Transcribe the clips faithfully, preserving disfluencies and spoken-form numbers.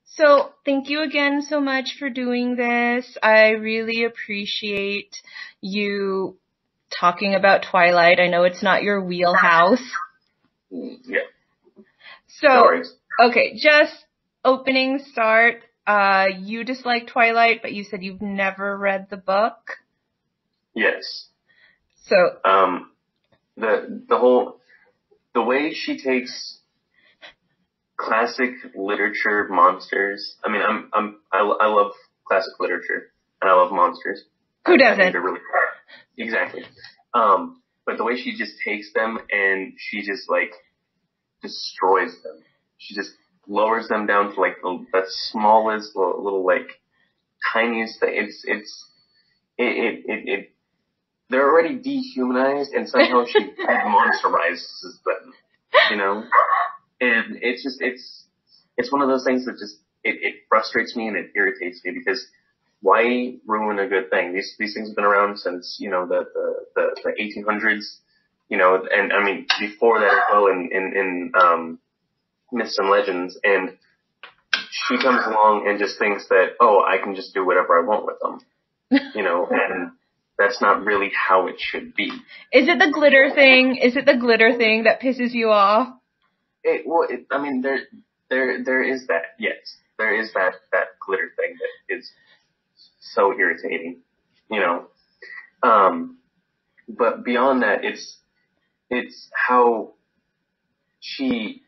So thank you again so much for doing this. I really appreciate you talking about Twilight. I know it's not your wheelhouse. Yeah. So, No worries. okay, just opening start. Uh, you dislike Twilight, but you said you've never read the book. Yes. So, Um, the the whole the way she takes classic literature monsters. I mean, I'm I'm I, I love classic literature and I love monsters. who I think doesn't? they're really exactly. Um, but the way she just takes them and she just like destroys them. She just lowers them down to like the, the smallest little, little like tiniest thing. It's it's it it it. it they're already dehumanized and somehow she monsterizes them, you know? And it's just, it's, it's one of those things that just, it, it frustrates me and it irritates me because why ruin a good thing? These, these things have been around since, you know, the, the, the, the eighteen hundreds, you know, and I mean, before that as well in, in, in, um, myths and legends. And she comes along and just thinks that, oh, I can just do whatever I want with them, you know, and that's not really how it should be. Is it the glitter thing? Is it the glitter thing that pisses you off? It, well, it, I mean, there, there, there is that. Yes, there is that that glitter thing that is so irritating, you know. Um, but beyond that, it's it's how she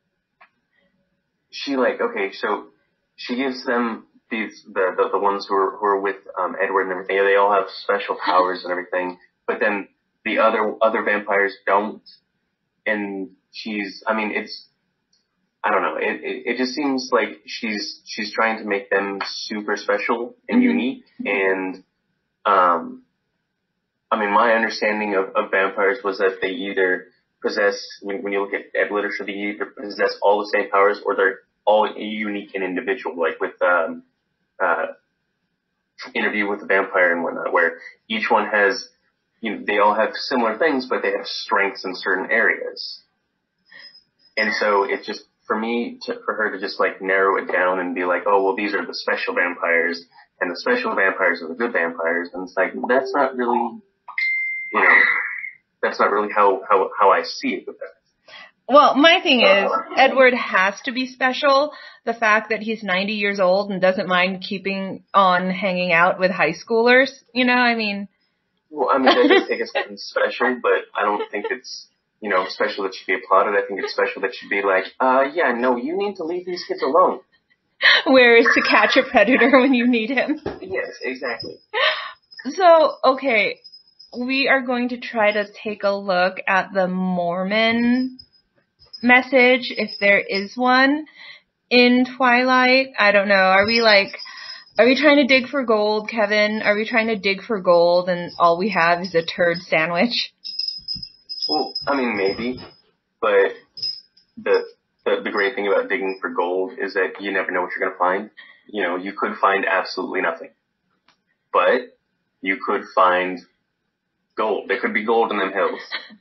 she like okay, so she gives them these the the, the ones who are who are with um, Edward and everything. They all have special powers and everything, but then the other other vampires don't, and she's, I mean, it's, I don't know, it, it, it just seems like she's, she's trying to make them super special and mm-hmm. unique. And, um, I mean, my understanding of, of vampires was that they either possess, when, when you look at, at literature, they either possess all the same powers or they're all unique and individual, like with, um, uh, Interview with the Vampire and whatnot, where each one has, you know, they all have similar things, but they have strengths in certain areas. And so it's just, for me, to, for her to just like narrow it down and be like, oh, well, these are the special vampires and the special vampires are the good vampires. And it's like, that's not really, you know, that's not really how, how, how I see it with that. Well, my thing is, Edward has to be special. The fact that he's ninety years old and doesn't mind keeping on hanging out with high schoolers, you know, I mean. Well, I mean, that does take a something special, but I don't think it's, you know, special that should be applauded. I think it's special that should be like, uh, yeah, no, you need to leave these kids alone. Where is to catch a predator when you need him? Yes, exactly. So, okay, we are going to try to take a look at the Mormon message, if there is one, in Twilight. I don't know. Are we like, are we trying to dig for gold, Kevin? Are we trying to dig for gold and all we have is a turd sandwich? Well, I mean, maybe, but the, the the great thing about digging for gold is that you never know what you're going to find. You know, you could find absolutely nothing, but you could find gold. There could be gold in them hills,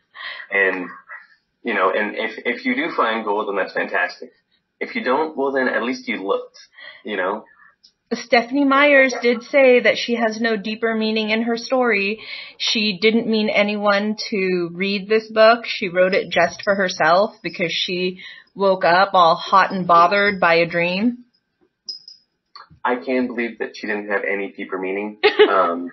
and you know, and if if you do find gold, then that's fantastic. If you don't, well, then at least you looked. You know. Stephenie Meyers did say that she has no deeper meaning in her story. She didn't mean anyone to read this book. She wrote it just for herself because she woke up all hot and bothered by a dream. I can't believe that she didn't have any deeper meaning. Um,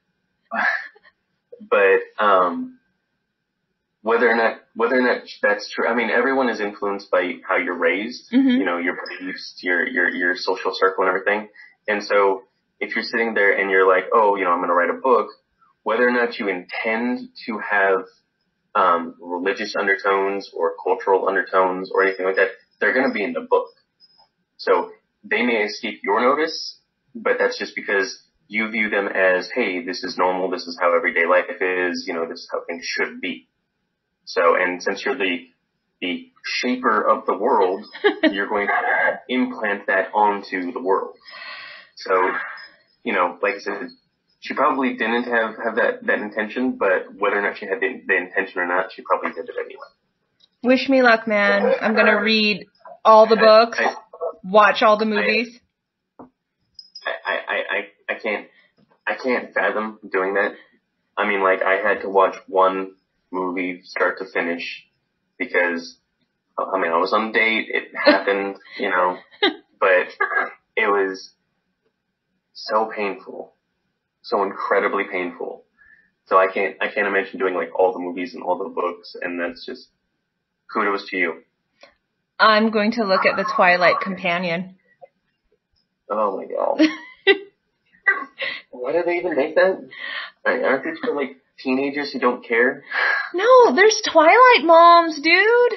but um, whether or not whether or not that's true, I mean, everyone is influenced by how you're raised. Mm-hmm. You know, your beliefs, your your your social circle, and everything. And so if you're sitting there and you're like, oh, you know, I'm going to write a book, whether or not you intend to have um, religious undertones or cultural undertones or anything like that, they're going to be in the book. So they may escape your notice, but that's just because you view them as, hey, this is normal, this is how everyday life is, you know, this is how things should be. So, and since you're the the shaper of the world, you're going to implant that onto the world. So, you know, like I said, she probably didn't have, have that, that intention, but whether or not she had the, the intention or not, she probably did it anyway. Wish me luck, man. I'm going to read all the books. I, watch all the movies? I, I, I, I can't, I can't fathom doing that. I mean, like, I had to watch one movie start to finish because, I mean, I was on a date, it happened, you know, but it was so painful, so incredibly painful. So I can't, I can't imagine doing, like, all the movies and all the books, and that's just, kudos to you. I'm going to look at the Twilight Companion. Oh my god. Why do they even make that? Aren't these for, like, teenagers who don't care? No, there's Twilight moms, dude!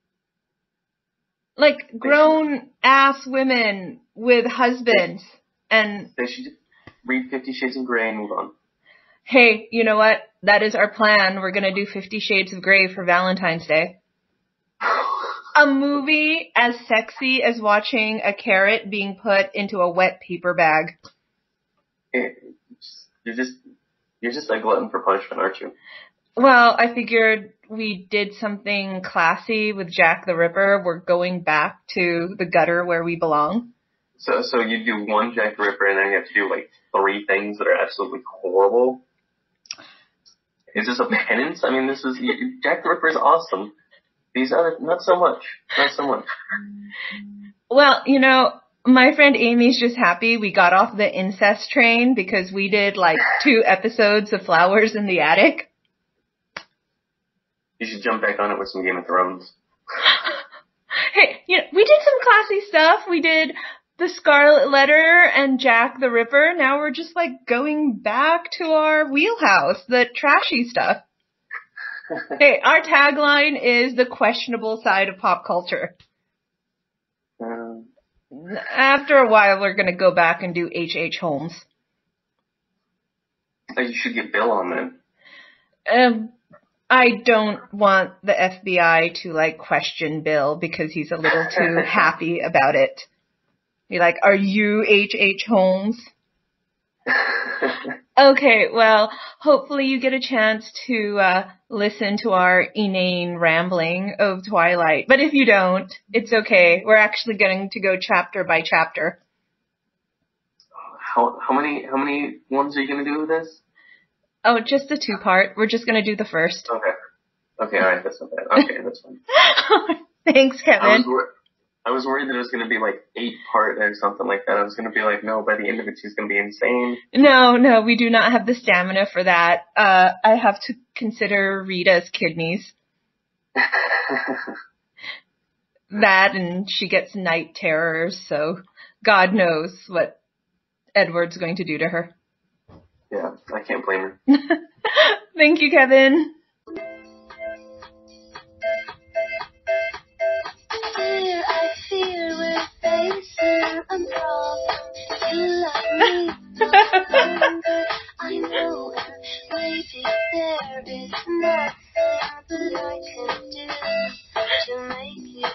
Like, grown-ass women with husbands. And they should just read Fifty Shades of Grey and move on. Hey, you know what? That is our plan. We're gonna do Fifty Shades of Grey for Valentine's Day. A movie as sexy as watching a carrot being put into a wet paper bag. You're just, you're just a glutton for punishment, aren't you? Well, I figured we did something classy with Jack the Ripper. We're going back to the gutter where we belong. So, so you do one Jack the Ripper and then you have to do like three things that are absolutely horrible? Is this a penance? I mean, this is, Jack the Ripper is awesome. These other, not so much. Not so much. Well, you know, my friend Amy's just happy we got off the incest train because we did like two episodes of Flowers in the Attic. You should jump back on it with some Game of Thrones. Hey, you know, we did some classy stuff. We did The Scarlet Letter and Jack the Ripper. Now we're just like going back to our wheelhouse, the trashy stuff. Hey, our tagline is the questionable side of pop culture. Um, After a while, we're going to go back and do H H. Holmes. You should get Bill on that. Um, I don't want the F B I to, like, question Bill because he's a little too happy about it. Be like, are you H H. Holmes? Okay, well, hopefully you get a chance to uh, listen to our inane rambling of Twilight. But if you don't, it's okay. We're actually going to go chapter by chapter. How how many how many ones are you going to do with this? Oh, just a two-part. We're just going to do the first. Okay. Okay, all right, that's not bad. Okay, that's fine. Thanks, Kevin. I was, wor- I was worried that it was going to be like eight-part or something like that. I was going to be like, no, by the end of it, she's going to be insane. No, no, we do not have the stamina for that. Uh, I have to consider Rita's kidneys. That, and she gets night terrors, so God knows what Edward's going to do to her. Yeah, I can't blame her. Thank you, Kevin. Fear, I fear we're facing a problem. You love me no longer. I know, and maybe there is nothing that I can do to make you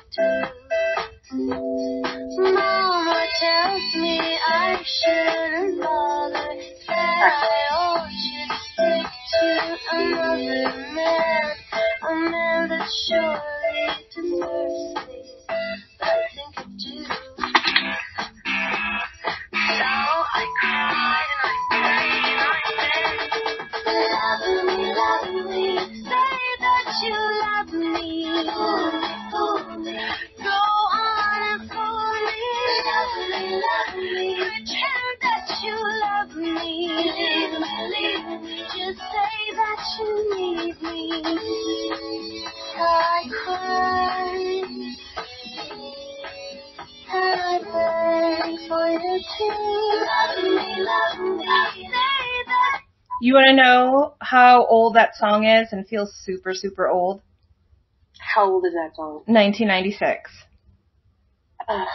do. Mama tells me I shouldn't bother. Said I ought to stick to another man, a man that surely deserves me. But I think I do. So I cried and I prayed and I begged. Love me, love me, say that you love me. Fool me, go on and fool me. Love me, love me, pretend that you love me. Leave me, leave me, just say that you need me. I cried. I beg for you to love me, love me, say that. You want to know how old that song is and feels super, super old? How old is that song? nineteen ninety-six. Ugh.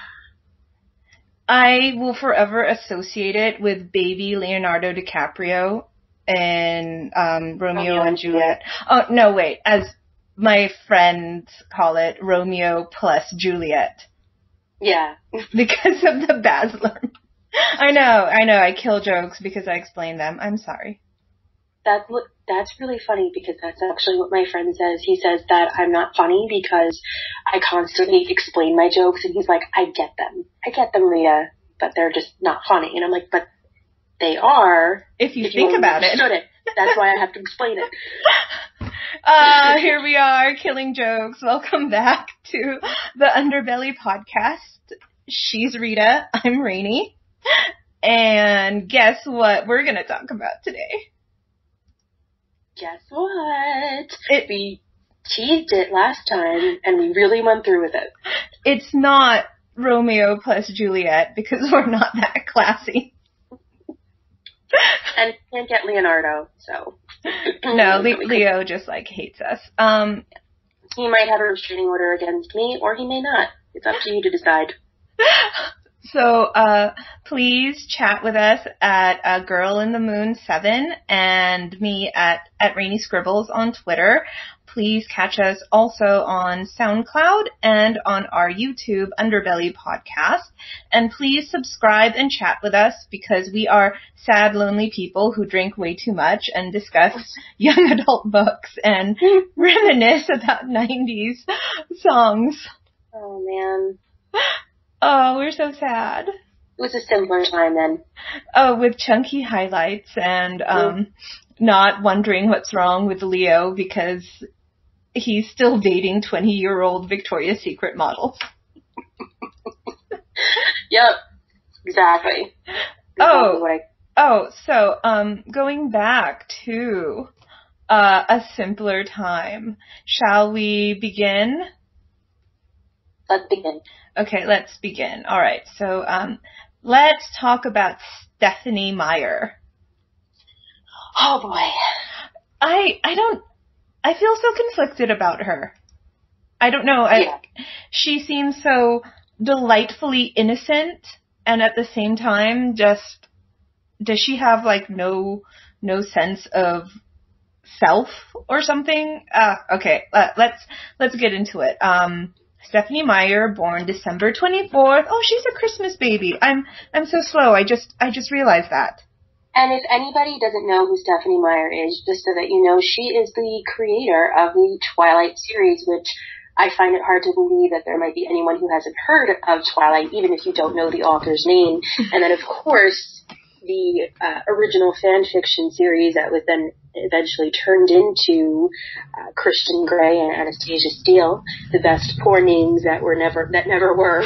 I will forever associate it with baby Leonardo DiCaprio and um, Romeo Romeo and Juliet. Oh, no, wait. As my friends call it, Romeo plus Juliet. Yeah. Because of the Basler. I know, I know. I kill jokes because I explain them. I'm sorry. That look, that's really funny because that's actually what my friend says. He says that I'm not funny because I constantly explain my jokes, and he's like, I get them. I get them, Rita, but they're just not funny. And I'm like, but they are. If you if think you about it. it. That's why I have to explain it. Uh, here we are, killing jokes. Welcome back to the Underbelly podcast. She's Rita, I'm Rainey. And guess what we're going to talk about today? Guess what? It, we teased it last time, and we really went through with it. It's not Romeo plus Juliet, because we're not that classy. And can't get Leonardo, so. No, Le- Leo just, like, hates us. Um, he might have a restraining order against me, or he may not. It's up to you to decide. So, uh, please chat with us at uh, Girl in the Moon seven and me at, at Rainy Scribbles on Twitter. Please catch us also on SoundCloud and on our YouTube Underbelly podcast. And please subscribe and chat with us because we are sad, lonely people who drink way too much and discuss young adult books and reminisce about nineties songs. Oh, man. Oh, we're so sad. It was a simpler time then. Oh, with chunky highlights and um, mm. not wondering what's wrong with Leo because he's still dating twenty-year-old Victoria's Secret models. Yep, exactly. Oh, I... oh, so um, going back to uh, a simpler time, shall we begin? Let's begin. Okay, let's begin. All right, so um, let's talk about Stephenie Meyer. Oh boy, I I don't I feel so conflicted about her. I don't know. I, yeah. She seems so delightfully innocent, and at the same time, just does she have like no no sense of self or something? Uh, okay, uh, let's let's get into it. Um. Stephenie Meyer, born December twenty-fourth. Oh, she's a Christmas baby. I'm I'm so slow. I just I just realized that. And if anybody doesn't know who Stephenie Meyer is, just so that you know, she is the creator of the Twilight series, which I find it hard to believe that there might be anyone who hasn't heard of Twilight, even if you don't know the author's name. And then, of course, the uh, original fan fiction series that was then eventually turned into uh, Christian Grey and Anastasia Steele, the best poor names that were never that never were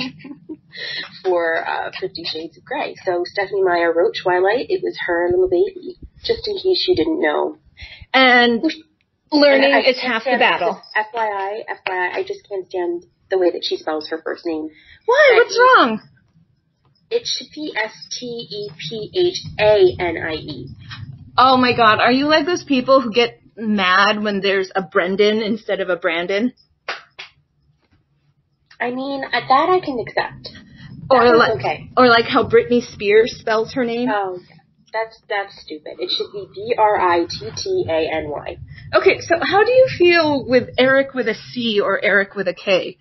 for uh, Fifty Shades of Grey. So Stephenie Meyer wrote Twilight. It was her little baby, just in case you didn't know. And learning and is half the battle. F Y I, F Y I, I just can't stand the way that she spells her first name. Why? What's wrong? It should be S T E P H A N I E. Oh my god, are you like those people who get mad when there's a Brendan instead of a Brandon? I mean, uh, that I can accept. That or like, okay. Or like how Britney Spears spells her name? Oh, that's that's stupid. It should be B R I T T A N Y. Okay, so how do you feel with Eric with a C or Eric with a K?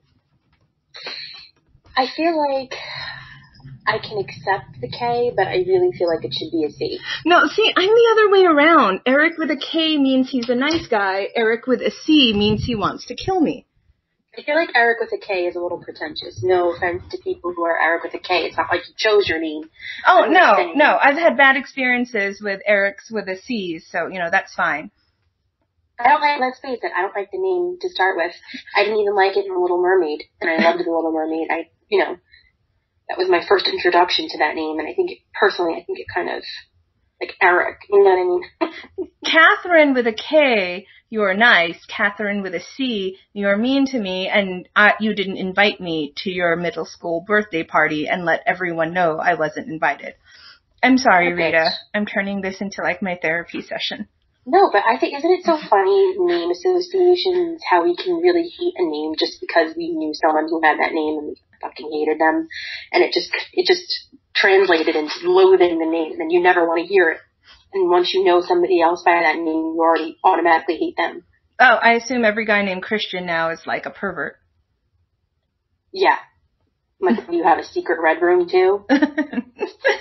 I feel like I can accept the K, but I really feel like it should be a C. No, see, I'm the other way around. Eric with a K means he's a nice guy. Eric with a C means he wants to kill me. I feel like Eric with a K is a little pretentious. No offense to people who are Eric with a K. It's not like you chose your name. Oh, no, no. I've had bad experiences with Erics with a C, so, you know, that's fine. I don't like, let's face it, I don't like the name to start with. I didn't even like it in The Little Mermaid, and I loved The Little Mermaid. I, you know, that was my first introduction to that name, and I think it, personally, I think it kind of, like Eric, you know what I mean? Catherine with a K, you are nice. Catherine with a C, you are mean to me, and I, you didn't invite me to your middle school birthday party and let everyone know I wasn't invited. I'm sorry, okay. Rita. I'm turning this into, like, my therapy session. No, but I think, isn't it so funny, name associations, how we can really hate a name just because we knew someone who had that name and we fucking hated them, and it just, it just translated into loathing the name, and you never want to hear it. And once you know somebody else by that name, you already automatically hate them. Oh, I assume every guy named Christian now is like a pervert. Yeah. Like, you have a secret red room, too?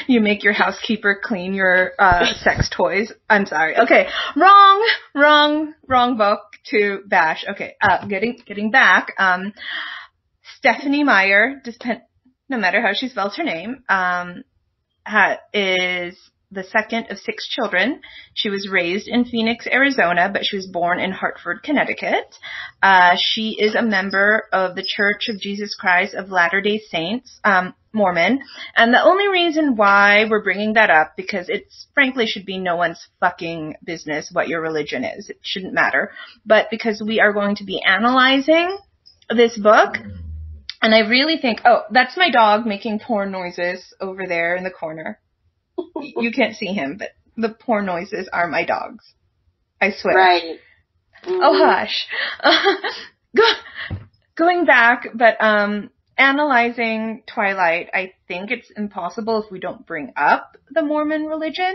You make your housekeeper clean your uh, sex toys. I'm sorry. Okay, wrong, wrong, wrong book to bash. Okay, uh, getting getting back. Um, Stephenie Meyer, depend, no matter how she spells her name, um, ha, is the second of six children. She was raised in Phoenix, Arizona, but she was born in Hartford, Connecticut. Uh, she is a member of the Church of Jesus Christ of Latter-day Saints, um, Mormon. And the only reason why we're bringing that up, because it's frankly should be no one's fucking business what your religion is. It shouldn't matter. But because we are going to be analyzing this book, and I really think, oh, that's my dog making porn noises over there in the corner. You can't see him, but the porn noises are my dogs. I swear. Right. Mm. Oh, hush. Uh, go, going back, but um, analyzing Twilight, I think it's impossible if we don't bring up the Mormon religion.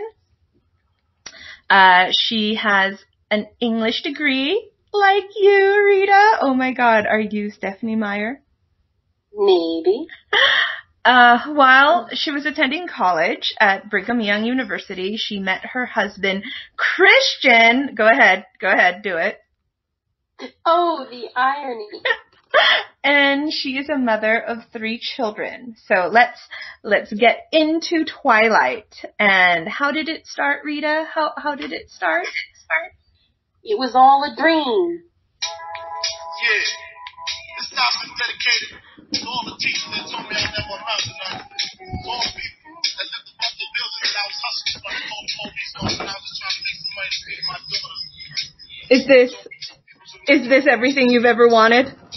Uh, she has an English degree, like you, Rita. Oh my God, are you Stephenie Meyer? Maybe. Uh, while she was attending college at Brigham Young University, she met her husband, Christian. Go ahead. Go ahead. Do it. Oh, the irony. And she is a mother of three children. So let's, let's get into Twilight. And how did it start, Rita? How, how did it start? Start? It was all a dream. Yeah. This song's been dedicated to all the teachers that told me I never amount to nothing. To all people that left the rest of the building that I was hustling, but I told the police no, and I was just trying to make some money to pay my daughters. Is this, is this everything you've ever wanted? It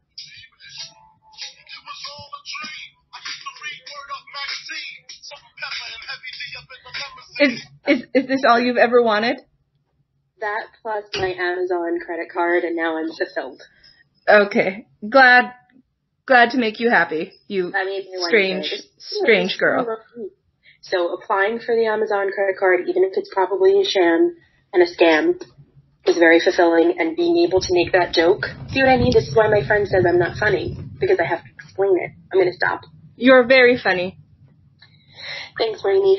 was all a dream. I used to read Word Up magazine, Salt and Pepper and Heavy D up in the limousine. Is, is, is this all you've ever wanted? That plus my Amazon credit card, and now I'm fulfilled. Okay. Glad, glad to make you happy. You I mean, strange, strange girl. So applying for the Amazon credit card, even if it's probably a sham and a scam, was very fulfilling, and being able to make that joke. See what I mean? This is why my friend says I'm not funny, because I have to explain it. I'm going to stop. You're very funny. Thanks, Rainey.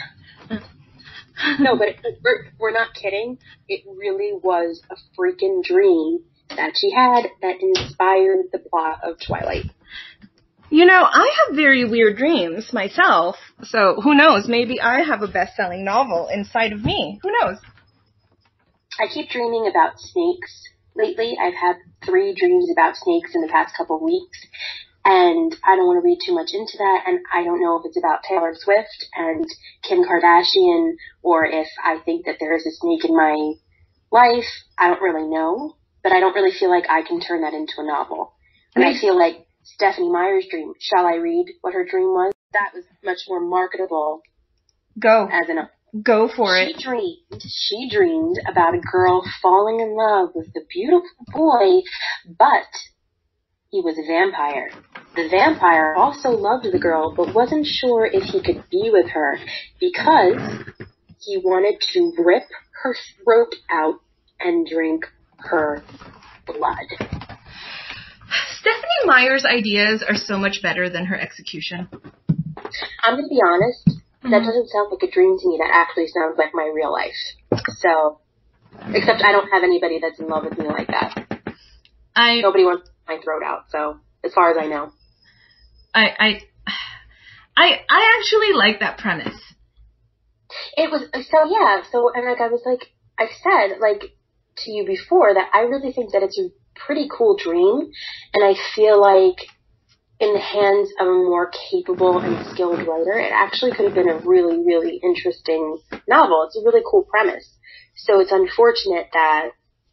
No, but we're, we're not kidding. It really was a freaking dream that she had that inspired the plot of Twilight. You know, I have very weird dreams myself, so who knows? Maybe I have a best-selling novel inside of me. Who knows? I keep dreaming about snakes lately. I've had three dreams about snakes in the past couple of weeks, and I don't want to read too much into that, and I don't know if it's about Taylor Swift and Kim Kardashian, or if I think that there is a snake in my life. I don't really know, but I don't really feel like I can turn that into a novel. And I feel like Stephenie Meyer's dream, shall I read what her dream was? That was much more marketable. Go. As an Go for she it. Dreamed, she dreamed about a girl falling in love with a beautiful boy, but he was a vampire. The vampire also loved the girl, but wasn't sure if he could be with her because he wanted to rip her throat out and drink her blood. Stephenie Meyer's ideas are so much better than her execution. I'm going to be honest. That doesn't sound like a dream to me. That actually sounds like my real life. So, except I don't have anybody that's in love with me like that. I Nobody wants my throat out. So, as far as I know, I I I I actually like that premise. it was so yeah. So, and like I was like I said like to you before that I really think that it's a pretty cool dream, and I feel like in the hands of a more capable and skilled writer, it actually could have been a really, really interesting novel. It's a really cool premise. So it's unfortunate that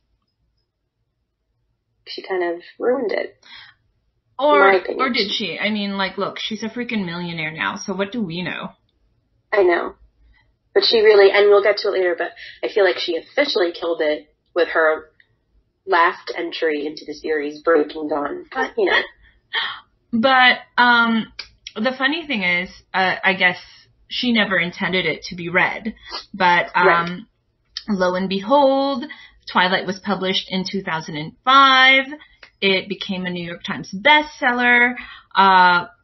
she kind of ruined it. Or, or did she? I mean, like, look, she's a freaking millionaire now, so what do we know? I know. But she really, and we'll get to it later, but I feel like she officially killed it with her last entry into the series, Breaking Dawn. But, you know. But um, the funny thing is, uh, I guess she never intended it to be read. But um, right. Lo and behold, Twilight was published in two thousand five. It became a New York Times bestseller. Uh,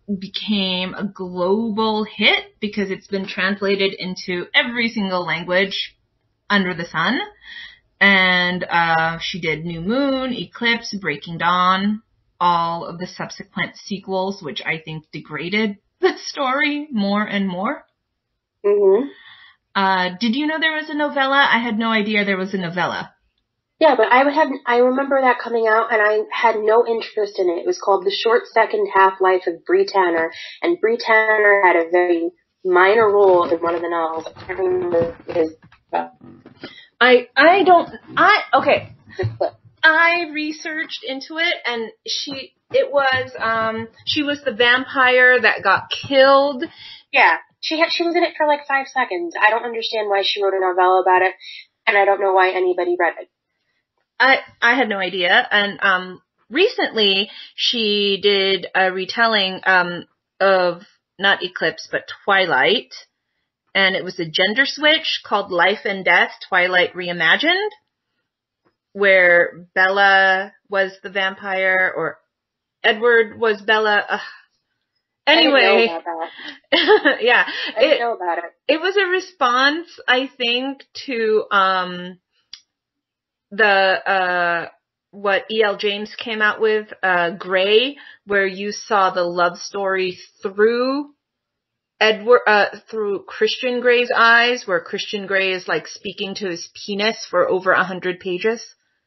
became a global hit because it's been translated into every single language under the sun. And uh, she did New Moon, Eclipse, Breaking Dawn, all of the subsequent sequels, which I think degraded the story more and more. Mm-hmm. Uh, did you know there was a novella? I had no idea there was a novella. Yeah, but I would have, I remember that coming out, and I had no interest in it. It was called The Short Second Half-Life of Bree Tanner, and Bree Tanner had a very minor role in one of the novels. I can't remember his. I I don't I okay. I researched into it, and she it was um she was the vampire that got killed. Yeah, she had she was in it for like five seconds. I don't understand why she wrote a novella about it, and I don't know why anybody read it. I I had no idea, and um recently she did a retelling um of not Eclipse but Twilight, and it was a gender switch called Life and Death: Twilight Reimagined, where Bella was the vampire or Edward was Bella. Uh, anyway, I didn't know about that. yeah, I didn't it, know about it. It was a response, I think, to um. the, uh, what E L. James came out with, uh, Grey, where you saw the love story through Edward, uh, through Christian Grey's eyes, where Christian Grey is like speaking to his penis for over a hundred pages.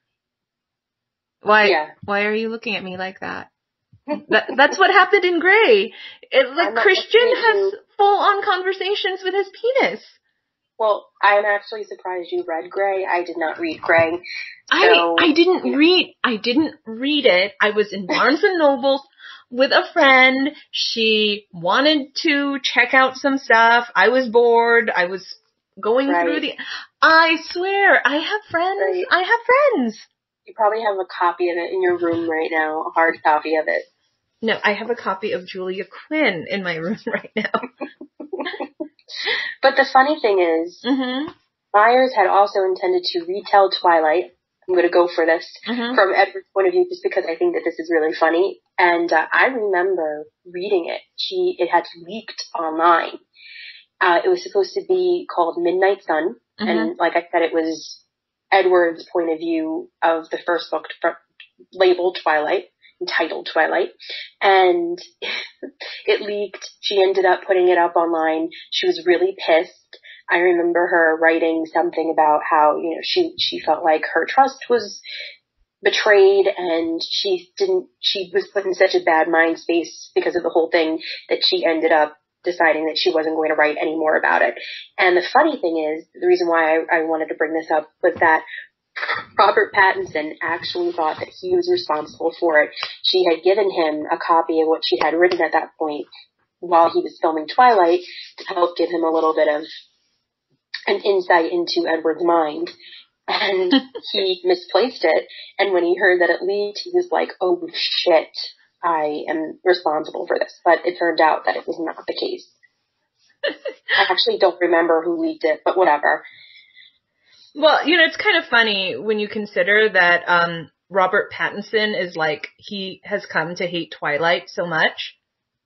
Why, Yeah. why are you looking at me like that? that that's what happened in Grey. It, like, Christian has full on conversations with his penis. Well, I'm actually surprised you read Grey. I did not read Grey. So, I I didn't read I didn't read it. I was in Barnes and Noble with a friend. She wanted to check out some stuff. I was bored. I was going right. through the I swear, I have friends. Right. I have friends. You probably have a copy of it in your room right now, a hard copy of it. No, I have a copy of Julia Quinn in my room right now. But the funny thing is, mm-hmm. Myers had also intended to retell Twilight. I'm going to go for this mm-hmm. from Edward's point of view, just because I think that this is really funny. And uh, I remember reading it. She it had leaked online. Uh, it was supposed to be called Midnight Sun, mm-hmm. and like I said, it was Edward's point of view of the first book, labeled Twilight, entitled Twilight, and it leaked. She ended up putting it up online. She was really pissed. I remember her writing something about how, you know, she, she felt like her trust was betrayed, and she didn't, she was put in such a bad mind space because of the whole thing that she ended up deciding that she wasn't going to write any more about it. And the funny thing is, the reason why I, I wanted to bring this up was that Robert Pattinson actually thought that he was responsible for it. She had given him a copy of what she had written at that point while he was filming Twilight to help give him a little bit of an insight into Edward's mind. And he misplaced it. And when he heard that it leaked, he was like, oh shit, I am responsible for this. But it turned out that it was not the case. I actually don't remember who leaked it, but whatever. Well, you know, it's kind of funny when you consider that um, Robert Pattinson is like, he has come to hate Twilight so much.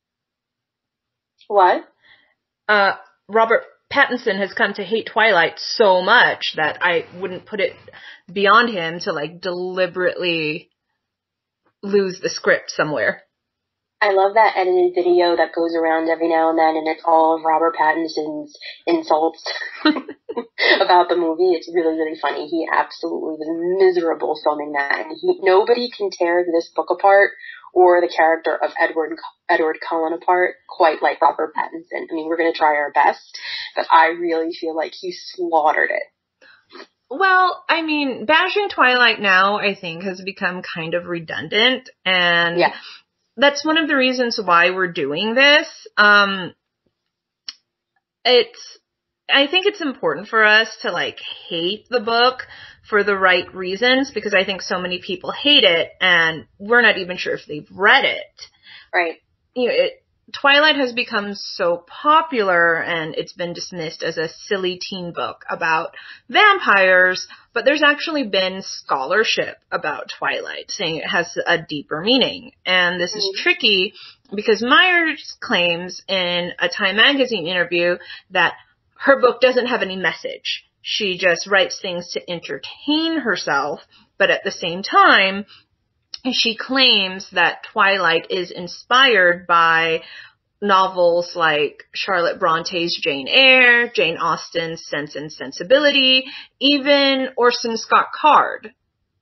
What? Uh, Robert Pattinson has come to hate Twilight so much that I wouldn't put it beyond him to, like, deliberately lose the script somewhere. I love that edited video that goes around every now and then, and it's all of Robert Pattinson's insults about the movie. It's really, really funny. He absolutely was miserable filming that. And he, nobody can tear this book apart or the character of Edward Edward Cullen apart quite like Robert Pattinson. I mean, we're going to try our best, but I really feel like he slaughtered it. Well, I mean, bashing Twilight now, I think, has become kind of redundant, and yeah. That's one of the reasons why we're doing this. Um, it's, I think it's important for us to, like, hate the book for the right reasons, because I think so many people hate it, and we're not even sure if they've read it. Right. You know, it, Twilight has become so popular and it's been dismissed as a silly teen book about vampires, but there's actually been scholarship about Twilight saying it has a deeper meaning. And this is tricky because Meyer claims in a Time magazine interview that her book doesn't have any message. She just writes things to entertain herself, but at the same time, she claims that Twilight is inspired by novels like Charlotte Bronte's Jane Eyre, Jane Austen's Sense and Sensibility, even Orson Scott Card.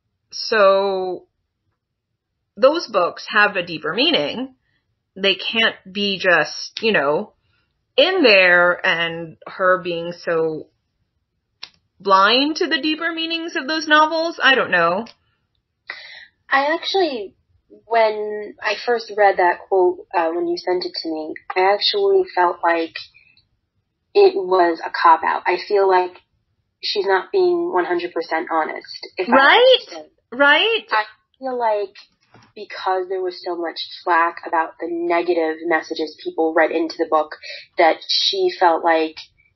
So those books have a deeper meaning. They can't be just, you know, in there and her being so blind to the deeper meanings of those novels. I don't know. I actually, when I first read that quote, uh, when you sent it to me, I actually felt like it was a cop-out. I feel like she's not being one hundred percent honest. If right? I right? I feel like because there was so much flack about the negative messages people read into the book, that she felt like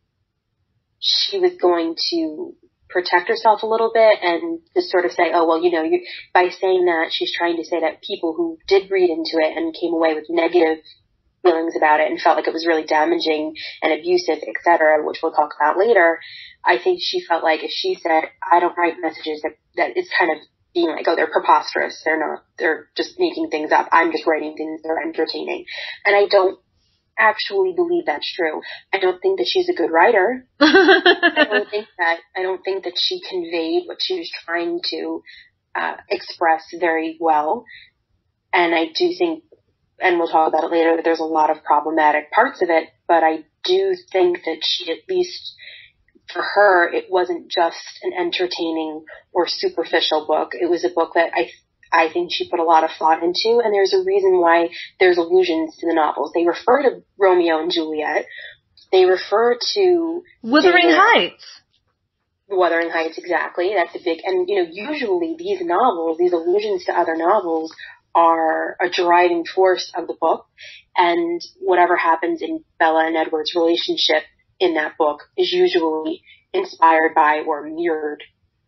she was going to protect herself a little bit and just sort of say, oh, well, you know, you, by saying that, she's trying to say that people who did read into it and came away with negative feelings about it and felt like it was really damaging and abusive, et cetera, which we'll talk about later. I think she felt like if she said, I don't write messages, that, that it's kind of being like, oh, they're preposterous. They're not, they're just making things up. I'm just writing things that are entertaining. And I don't actually believe that's true. I don't think that she's a good writer. I don't think that I don't think that she conveyed what she was trying to uh, express very well. And I do think, and we'll talk about it later, that there's a lot of problematic parts of it, but I do think that she, at least for her, it wasn't just an entertaining or superficial book. It was a book that I I think she put a lot of thought into, and there's a reason why there's allusions to the novels. They refer to Romeo and Juliet. They refer to Wuthering Jane Eyre. Heights. Wuthering Heights, exactly. That's a big, and you know, usually these novels, these allusions to other novels are a driving force of the book, and whatever happens in Bella and Edward's relationship in that book is usually inspired by or mirrored,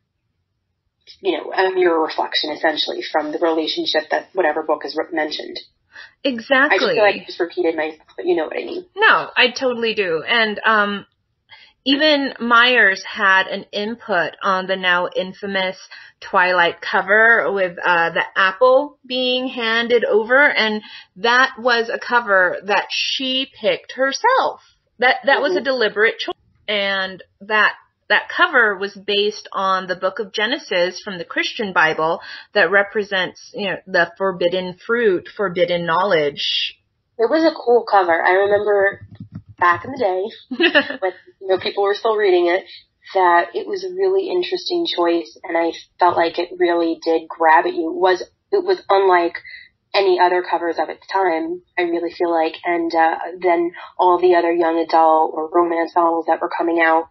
you know, a mirror reflection, essentially, from the relationship that whatever book is mentioned. Exactly. I just feel like I just repeated myself, but you know what I mean. No, I totally do. And um, even Myers had an input on the now infamous Twilight cover with uh, the apple being handed over, and that was a cover that she picked herself. That that mm-hmm. was a deliberate choice, and that That cover was based on the book of Genesis from the Christian Bible that represents, you know, the forbidden fruit, forbidden knowledge. It was a cool cover. I remember back in the day when, you know, people were still reading it, that it was a really interesting choice, and I felt like it really did grab at you. It was it was unlike any other covers of its time, I really feel like, and uh, then all the other young adult or romance novels that were coming out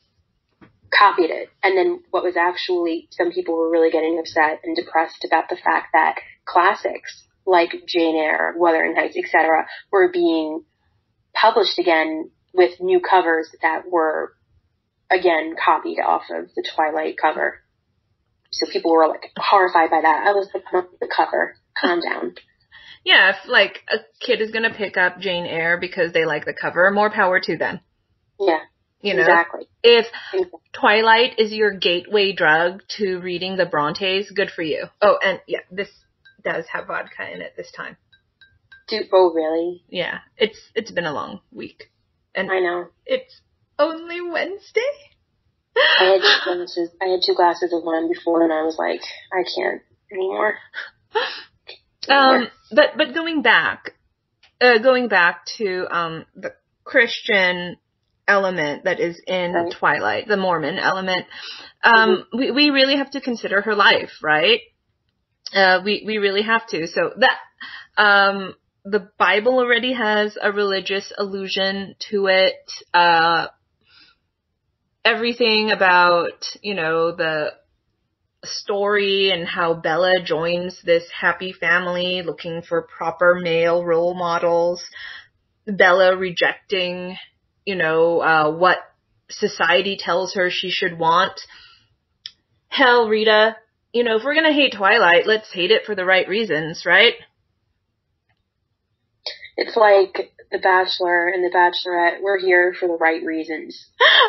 copied it. And then what was actually, some people were really getting upset and depressed about the fact that classics like Jane Eyre, Wuthering Heights, et cetera, were being published again with new covers that were, again, copied off of the Twilight cover. So people were, like, horrified by that. I was like, the cover, calm down. Yeah, if, like, a kid is going to pick up Jane Eyre because they like the cover, more power to them. Yeah. You know, exactly. If exactly. Twilight is your gateway drug to reading the Brontes, good for you. Oh, and yeah, this does have vodka in it this time. Do, oh, really? Yeah, it's it's been a long week. And I know. It's only Wednesday. I had two glasses, I had two glasses of wine before, and I was like, I can't anymore. Um, but, but going back, uh, going back to, um, the Christian element that is in right. Twilight, the Mormon element, um, mm-hmm. we, we really have to consider her life, right? Uh, we, we really have to. So that, um, the Bible already has a religious allusion to it. Uh, everything about, you know, the story and how Bella joins this happy family looking for proper male role models. Bella rejecting, you know, uh, what society tells her she should want. Hell, Rita, you know, if we're gonna hate Twilight, let's hate it for the right reasons, right? It's like The Bachelor and The Bachelorette. We're here for the right reasons.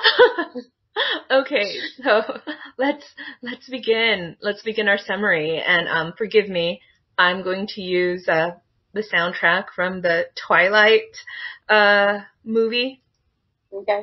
Okay, so let's let's begin. Let's begin our summary. And um, forgive me, I'm going to use uh, the soundtrack from the Twilight uh, movie. Okay.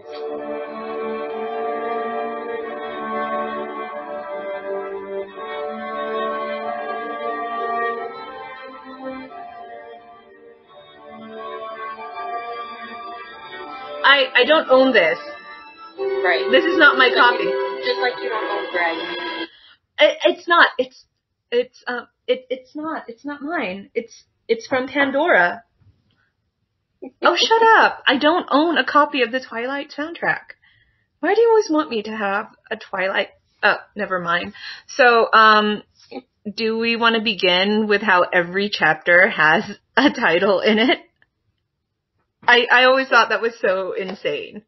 I I don't own this. Right. This is not my just copy. Like, just like you don't own Greg. It, it's not. It's it's um. Uh, it it's not. It's not mine. It's it's from Pandora. Oh, shut up! I don't own a copy of the Twilight soundtrack. Why do you always want me to have a Twilight? Oh, never mind. So, um, do we want to begin with how every chapter has a title in it? I I always thought that was so insane.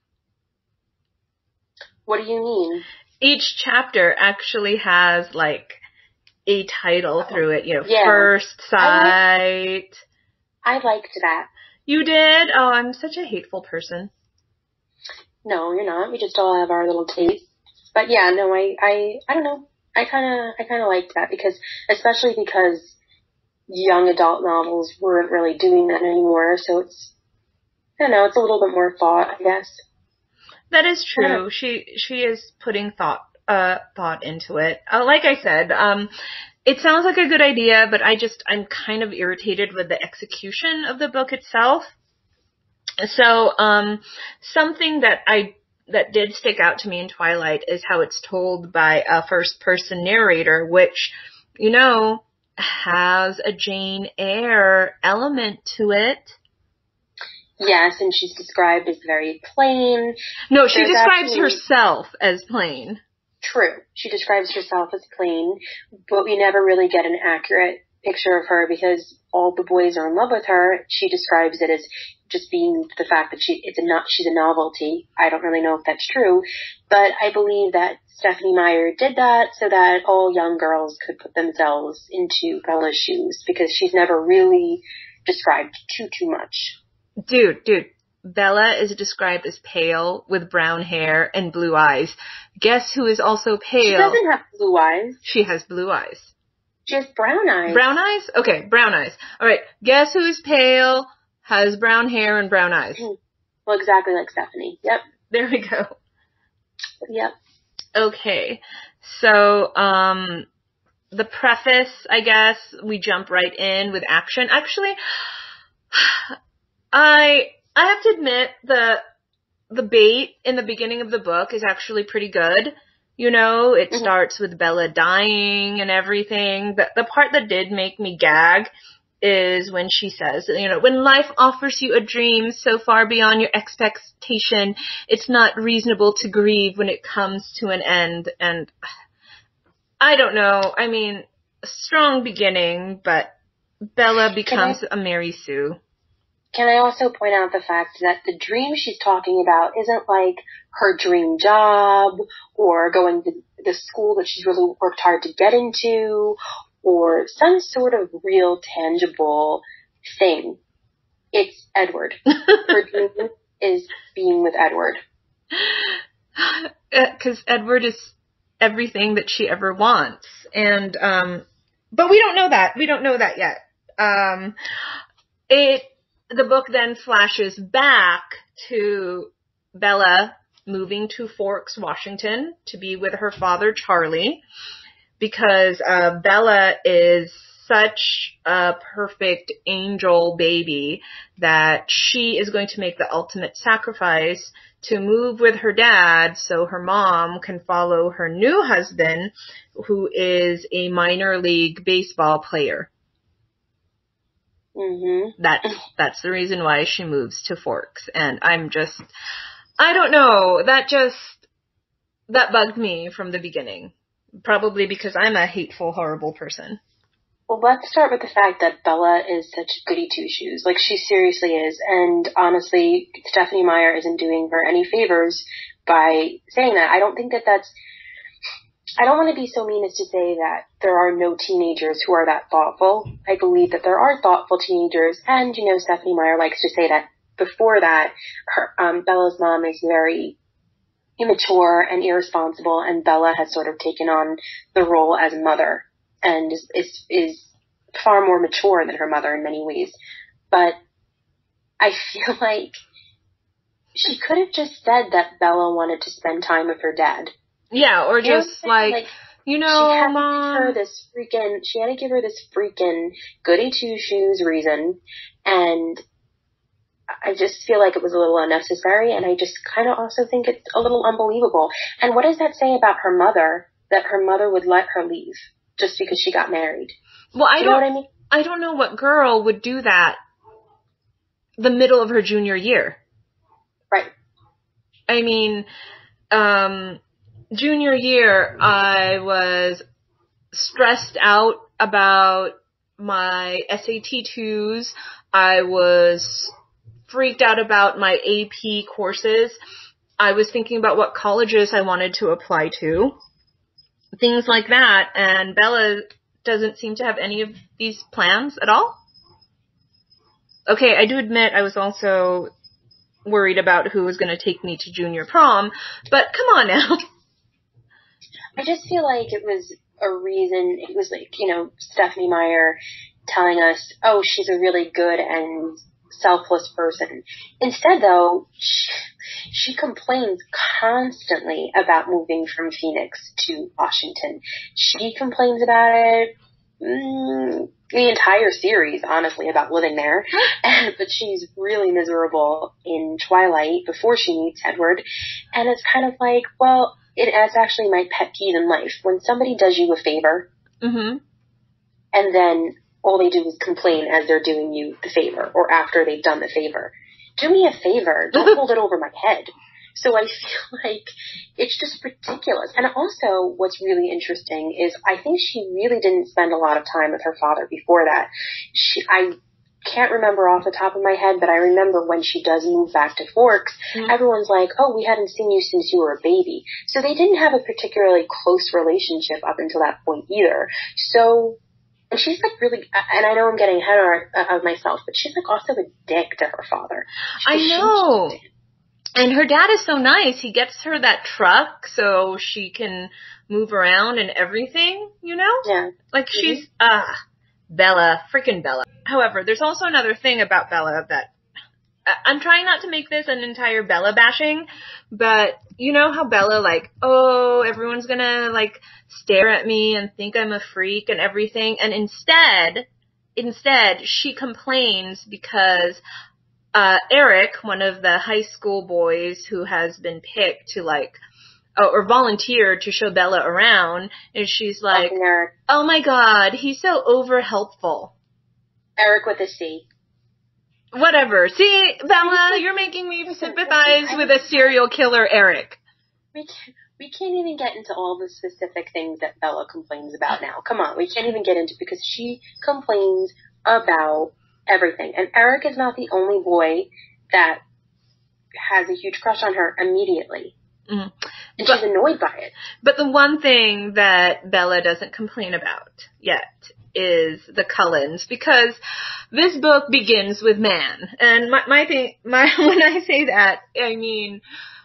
What do you mean? Each chapter actually has, like, a title through it. You know, yeah. First Sight. I liked, I liked that. You did? Oh, I'm such a hateful person. No, you're not. We just all have our little tastes. But yeah, no, I, I, I don't know. I kind of, I kind of liked that because, especially because young adult novels weren't really doing that anymore. So it's, I don't know, it's a little bit more thought, I guess. That is true. Yeah. She she is putting thought uh thought into it. Uh, like I said, um, it sounds like a good idea, but I just I'm kind of irritated with the execution of the book itself. So, um, something that I that did stick out to me in Twilight is how it's told by a first person narrator, which, you know, has a Jane Eyre element to it. Yes, and she's described as very plain. No, she There's describes actually, herself as plain. True. She describes herself as plain, but we never really get an accurate picture of her because all the boys are in love with her. She describes it as just being the fact that she it's a not she's a novelty. I don't really know if that's true, but I believe that Stephenie Meyer did that so that all young girls could put themselves into Bella's shoes because she's never really described too, too much. Dude, dude, Bella is described as pale with brown hair and blue eyes. Guess who is also pale? She doesn't have blue eyes. She has blue eyes. She has brown eyes. Brown eyes? Okay, brown eyes. All right, guess who is pale, has brown hair, and brown eyes? Well, exactly like Stephenie. Yep. There we go. Yep. Okay, so, um, the preface, I guess, we jump right in with action. Actually, I I have to admit the the bait in the beginning of the book is actually pretty good. You know, it mm-hmm. starts with Bella dying and everything. The the part that did make me gag is when she says, you know, when life offers you a dream so far beyond your expectation, it's not reasonable to grieve when it comes to an end. And I don't know. I mean, a strong beginning, but Bella becomes I- a Mary Sue. Can I also point out the fact that the dream she's talking about isn't like her dream job or going to the school that she's really worked hard to get into or some sort of real tangible thing. It's Edward. Her dream is being with Edward. Because Edward is everything that she ever wants. And, um, but we don't know that. We don't know that yet. Um, it, The book then flashes back to Bella moving to Forks, Washington to be with her father, Charlie, because uh, Bella is such a perfect angel baby that she is going to make the ultimate sacrifice to move with her dad so her mom can follow her new husband, who is a minor league baseball player. Mm-hmm. That's, that's the reason why she moves to Forks. And I'm just, I don't know, that just, that bugged me from the beginning. Probably because I'm a hateful, horrible person. Well, let's start with the fact that Bella is such goody two-shoes. Like, she seriously is. And honestly, Stephenie Meyer isn't doing her any favors by saying that. I don't think that that's... I don't want to be so mean as to say that there are no teenagers who are that thoughtful. I believe that there are thoughtful teenagers. And, you know, Stephenie Meyer likes to say that before that, her, um, Bella's mom is very immature and irresponsible, and Bella has sort of taken on the role as a mother. And is, is is far more mature than her mother in many ways. But I feel like she could have just said that Bella wanted to spend time with her dad. Yeah, or You know just like, like, you know, she had Mom. to give her this freaking, she had to give her this freaking goody two-shoes reason, and I just feel like it was a little unnecessary, and I just kind of also think it's a little unbelievable. And what does that say about her mother, that her mother would let her leave just because she got married? Well, I you don't, know what I mean? I don't know what girl would do that the middle of her junior year. Right. I mean, um, junior year, I was stressed out about my S A T twos. I was freaked out about my A P courses. I was thinking about what colleges I wanted to apply to. Things like that. And Bella doesn't seem to have any of these plans at all. Okay, I do admit I was also worried about who was going to take me to junior prom, but come on now. I just feel like it was a reason, it was like, you know, Stephenie Meyer telling us, oh, she's a really good and selfless person. Instead, though, she, she complains constantly about moving from Phoenix to Washington. She complains about it mm, the entire series, honestly, about living there. But she's really miserable in Twilight before she meets Edward. And it's kind of like, well, it, it's actually my pet peeve in life. When somebody does you a favor, mm-hmm. and then all they do is complain as they're doing you the favor, or after they've done the favor. Do me a favor. Don't hold it over my head. So I feel like it's just ridiculous. And also, what's really interesting is I think she really didn't spend a lot of time with her father before that. She, I can't remember off the top of my head, but I remember when she does move back to Forks, mm-hmm. everyone's like, oh, we hadn't seen you since you were a baby. So they didn't have a particularly close relationship up until that point either. So... And she's like really, and I know I'm getting ahead of myself, but she's like also a dick to her father. I know. And her dad is so nice. He gets her that truck so she can move around and everything, you know? Yeah. Like mm-hmm. she's, ah, Bella, freaking Bella. However, there's also another thing about Bella that, I'm trying not to make this an entire Bella bashing, but you know how Bella, like, oh, everyone's gonna, like, stare at me and think I'm a freak and everything, and instead, instead, she complains because, uh, Eric, one of the high school boys who has been picked to, like, oh, or volunteered to show Bella around, and she's like, oh my god, he's so over-helpful. Eric with a C. Whatever. See, Bella, you're making me sympathize with a serial killer, Eric. We can't, we can't even get into all the specific things that Bella complains about now. Come on, we can't even get into because she complains about everything. And Eric is not the only boy that has a huge crush on her immediately. Mm-hmm. And but, she's annoyed by it. But the one thing that Bella doesn't complain about yet is the Cullens, because this book begins with man. And my, my thing, my, when I say that, I mean,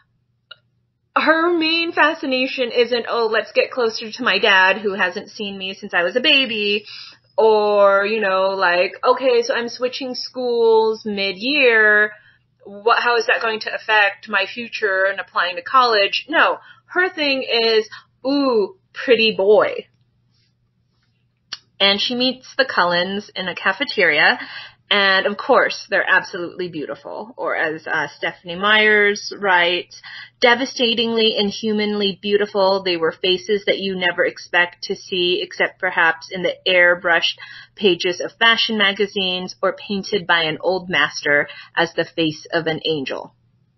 her main fascination isn't, oh, let's get closer to my dad who hasn't seen me since I was a baby, or, you know, like, okay, so I'm switching schools mid-year, what, how is that going to affect my future and applying to college? No, her thing is, ooh, pretty boy. And she meets the Cullens in a cafeteria, and of course, they're absolutely beautiful. Or as uh, Stephenie Meyers writes, devastatingly and humanly beautiful, they were faces that you never expect to see, except perhaps in the airbrushed pages of fashion magazines, or painted by an old master as the face of an angel.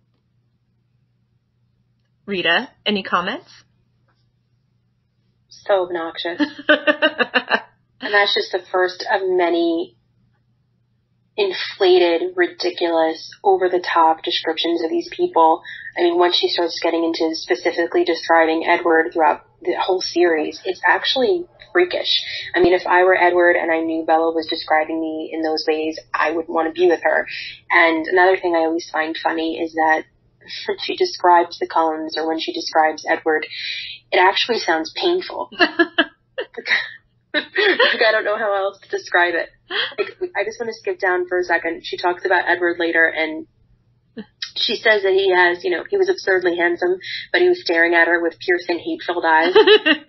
Rita, any comments? So obnoxious. And that's just the first of many inflated, ridiculous, over-the-top descriptions of these people. I mean, once she starts getting into specifically describing Edward throughout the whole series, it's actually freakish. I mean, if I were Edward and I knew Bella was describing me in those ways, I wouldn't want to be with her. And another thing I always find funny is that when she describes the Cullens or when she describes Edward, it actually sounds painful. Like, I don't know how else to describe it. Like, I just want to skip down for a second. She talks about Edward later, and she says that he has, you know, he was absurdly handsome, but he was staring at her with piercing, hate-filled eyes. like,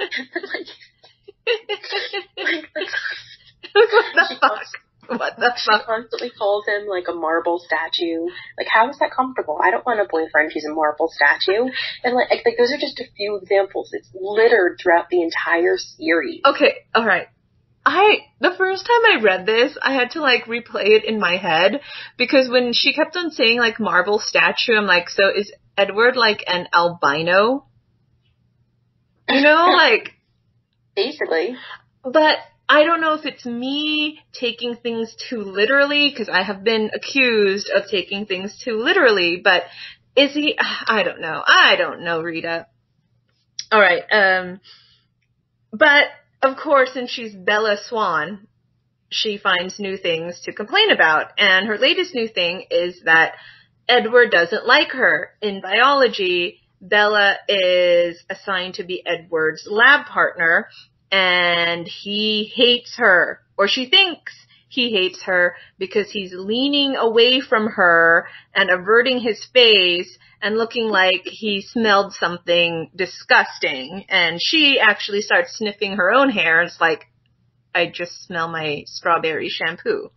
like, like, What the she fuck? const- What the she fuck? constantly calls him, like, a marble statue. Like, how is that comfortable? I don't want a boyfriend who's a marble statue. And, like, like, those are just a few examples. It's littered throughout the entire series. Okay, alright. I, the first time I read this, I had to, like, replay it in my head, because when she kept on saying, like, marble statue, I'm like, so is Edward, like, an albino? You know, like... Basically. But I don't know if it's me taking things too literally, because I have been accused of taking things too literally, but is he, I don't know. I don't know, Rita. Alright, um, but, of course, since she's Bella Swan, she finds new things to complain about, and her latest new thing is that Edward doesn't like her. In biology, Bella is assigned to be Edward's lab partner, and he hates her, or she thinks he hates her, because he's leaning away from her and averting his face and looking like he smelled something disgusting. And she actually starts sniffing her own hair, and it's like, I just smell my strawberry shampoo.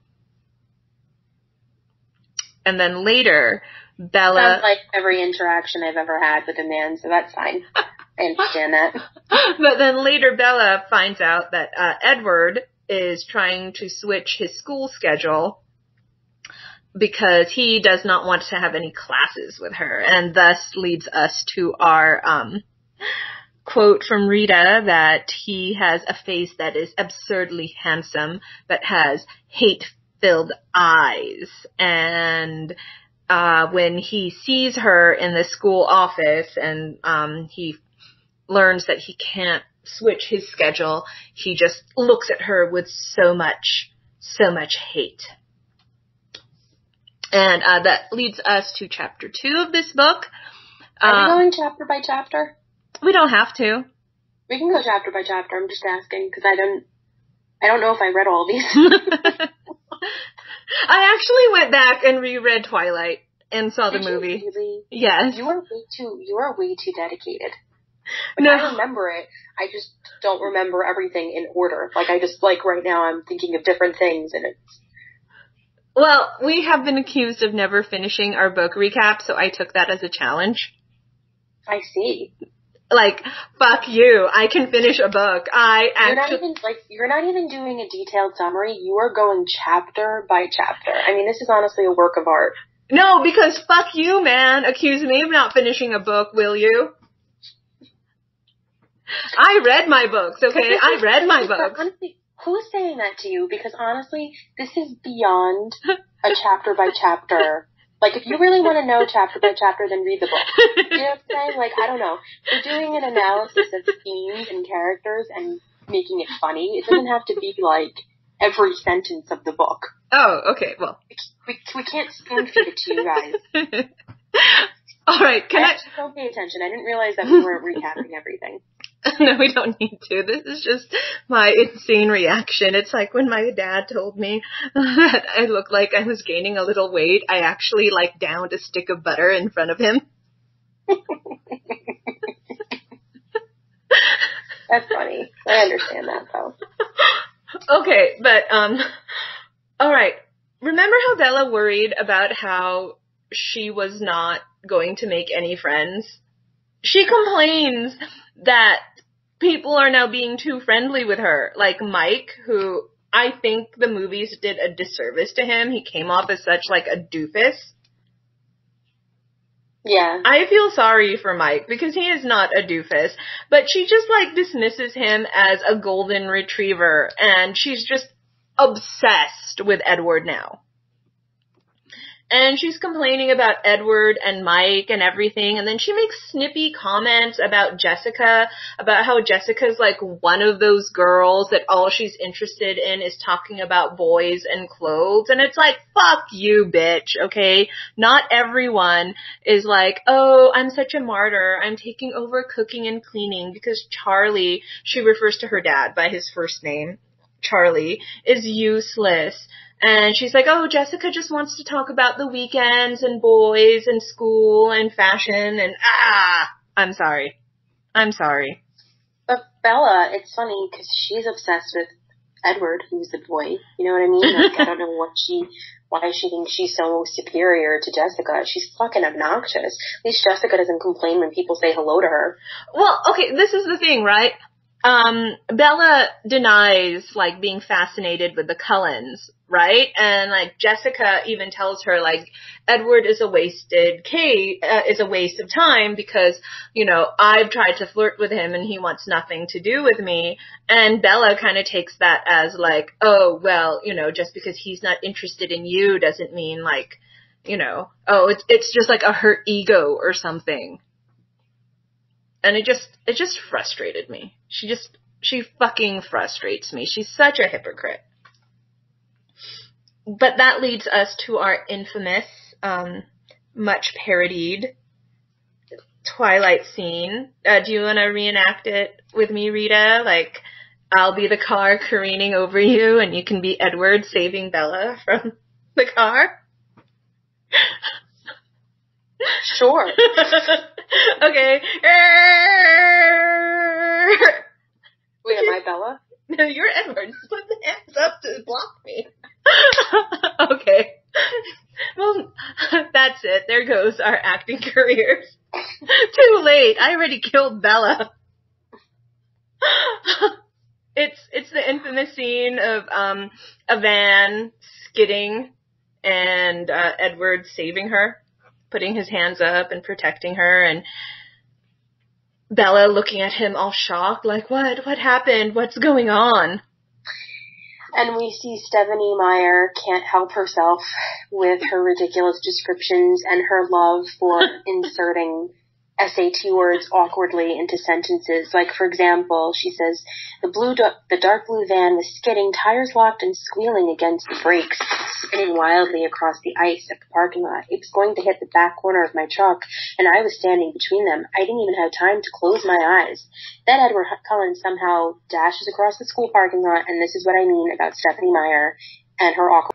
And then later, Bella... Sounds like every interaction I've ever had with a man, so that's fine. I understand that. But then later Bella finds out that uh, Edward is trying to switch his school schedule because he does not want to have any classes with her, and thus leads us to our um, quote from Rita that he has a face that is absurdly handsome but has hate-filled eyes. And uh, when he sees her in the school office and um, he learns that he can't switch his schedule, he just looks at her with so much, so much hate. And uh, that leads us to chapter two of this book. Are uh, we going chapter by chapter? We don't have to. We can go chapter by chapter. I'm just asking because I don't, I don't know if I read all these. I actually went back and reread Twilight and saw Did the movie. You really? Yes. You are way too. You are way too dedicated. Like, No. I remember it. I just don't remember everything in order. Like, I just, like, right now I'm thinking of different things, and it's... Well, we have been accused of never finishing our book recap, so I took that as a challenge. I see. Like, fuck you. I can finish a book. I You're not actually... even, like, you're not even doing a detailed summary. You are going chapter by chapter. I mean, this is honestly a work of art. No, because fuck you, man. Accuse me of not finishing a book, will you? I read my books, okay? I read my books. Honestly, who's saying that to you? Because honestly, this is beyond a chapter by chapter. Like, if you really want to know chapter by chapter, then read the book. You know what I'm saying? Like, I don't know. You're doing an analysis of themes and characters and making it funny. It doesn't have to be, like, every sentence of the book. Oh, okay, well. We, we, we can't spoon feed it to you guys. All right, can I... Actually, don't pay attention. I didn't realize that we weren't recapping everything. No, we don't need to. This is just my insane reaction. It's like when my dad told me that I looked like I was gaining a little weight, I actually, like, downed a stick of butter in front of him. That's funny. I understand that, though. Okay, but, um, alright. Remember how Bella worried about how she was not going to make any friends? She complains that people are now being too friendly with her. Like Mike, who I think the movies did a disservice to him. He came off as such, like, a doofus. Yeah. I feel sorry for Mike because he is not a doofus, but she just like dismisses him as a golden retriever, and she's just obsessed with Edward now. And she's complaining about Edward and Mike and everything, and then she makes snippy comments about Jessica, about how Jessica's like one of those girls that all she's interested in is talking about boys and clothes, and it's like, fuck you, bitch, okay? Not everyone is like, oh, I'm such a martyr, I'm taking over cooking and cleaning because Charlie, she refers to her dad by his first name, Charlie, is useless. And she's like, oh, Jessica just wants to talk about the weekends and boys and school and fashion and ah, I'm sorry. I'm sorry. But Bella, it's funny because she's obsessed with Edward, who's the boy. You know what I mean? Like, I don't know what she, why she thinks she's so superior to Jessica. She's fucking obnoxious. At least Jessica doesn't complain when people say hello to her. Well, okay, this is the thing, right? Um, Bella denies, like, being fascinated with the Cullens, right? And, like, Jessica even tells her, like, Edward is a wasted case, uh, is a waste of time because, you know, I've tried to flirt with him and he wants nothing to do with me. And Bella kind of takes that as, like, oh, well, you know, just because he's not interested in you doesn't mean, like, you know, oh, it's, it's just, like, a hurt ego or something. And it just, it just frustrated me. She just, she fucking frustrates me. She's such a hypocrite. But that leads us to our infamous, um, much parodied Twilight scene. Uh, do you want to reenact it with me, Rita? Like, I'll be the car careening over you and you can be Edward saving Bella from the car? Sure. Okay. Wait, am I Bella? No, you're Edward. Just put the hands up to block me. Okay. Well, that's it. There goes our acting careers. Too late. I already killed Bella. It's it's the infamous scene of um a van skidding and uh, Edward saving her, putting his hands up and protecting her, and Bella looking at him all shocked, like, what? What happened? What's going on? And we see Stephenie Meyer can't help herself with her ridiculous descriptions and her love for inserting S A T words awkwardly into sentences. Like, for example, she says, the blue, do- the dark blue van was skidding, tires locked and squealing against the brakes, spinning wildly across the ice at the parking lot. It was going to hit the back corner of my truck, and I was standing between them. I didn't even have time to close my eyes. Then Edward Cullen somehow dashes across the school parking lot, and this is what I mean about Stephenie Meyer and her awkward.